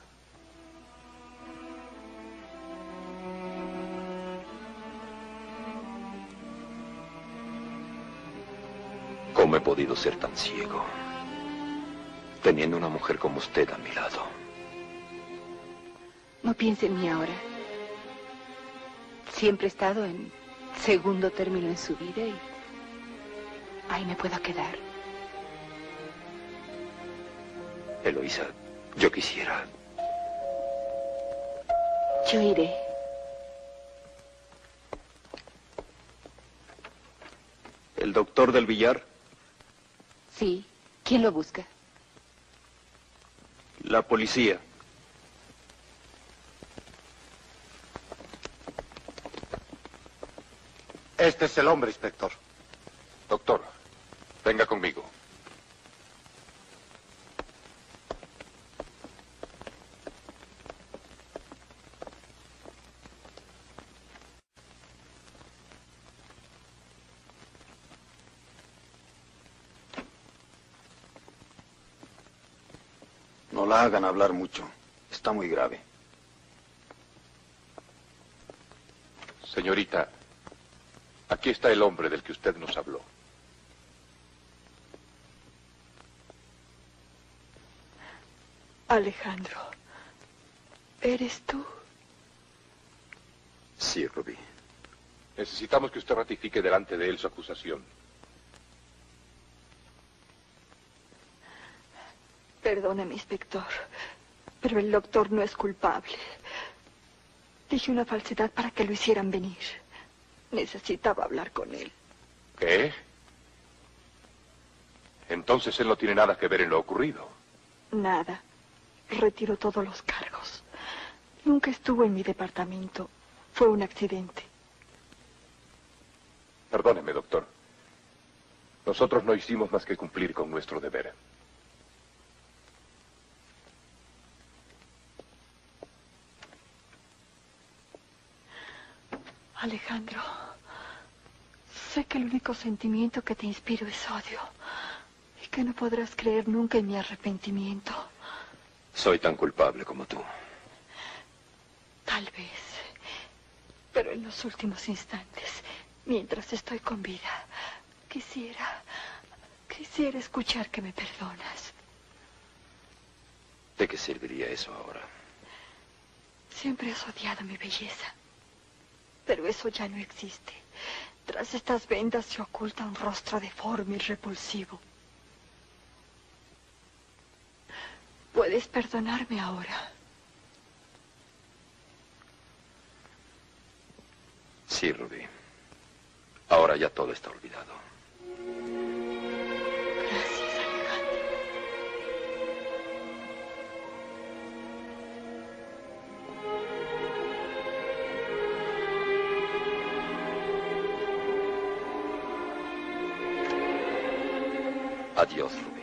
S9: ¿Cómo he podido ser tan ciego? Teniendo una mujer como usted a mi lado.
S16: No piense en mí ahora. Siempre he estado en segundo término en su vida y ahí me puedo quedar.
S9: Eloísa, yo quisiera...
S16: Yo iré.
S9: ¿El doctor del billar?
S16: Sí. ¿Quién lo busca?
S9: La policía.
S15: Este es el hombre, inspector.
S7: Doctor, venga conmigo.
S18: No la hagan hablar mucho. Está muy grave.
S7: Señorita, aquí está el hombre del que usted nos habló.
S2: Alejandro, ¿eres tú?
S9: Sí, Rubí.
S7: Necesitamos que usted ratifique delante de él su acusación.
S2: Perdóneme, inspector, pero el doctor no es culpable. Dije una falsedad para que lo hicieran venir. Necesitaba hablar con él.
S7: ¿Qué? Entonces él no tiene nada que ver en lo ocurrido.
S2: Nada. Retiro todos los cargos. Nunca estuvo en mi departamento. Fue un accidente.
S7: Perdóneme, doctor. Nosotros no hicimos más que cumplir con nuestro deber.
S2: Alejandro, sé que el único sentimiento que te inspiro es odio y que no podrás creer nunca en mi arrepentimiento.
S9: Soy tan culpable como tú.
S2: Tal vez, pero en los últimos instantes, mientras estoy con vida, quisiera, quisiera escuchar que me perdonas.
S9: ¿De qué serviría eso ahora?
S2: Siempre has odiado mi belleza. Pero eso ya no existe. Tras estas vendas se oculta un rostro deforme y repulsivo. Puedes perdonarme ahora.
S9: Sí, Rubí. Ahora ya todo está olvidado.
S2: Gracias, Alejandro.
S17: Adiós, Rubí.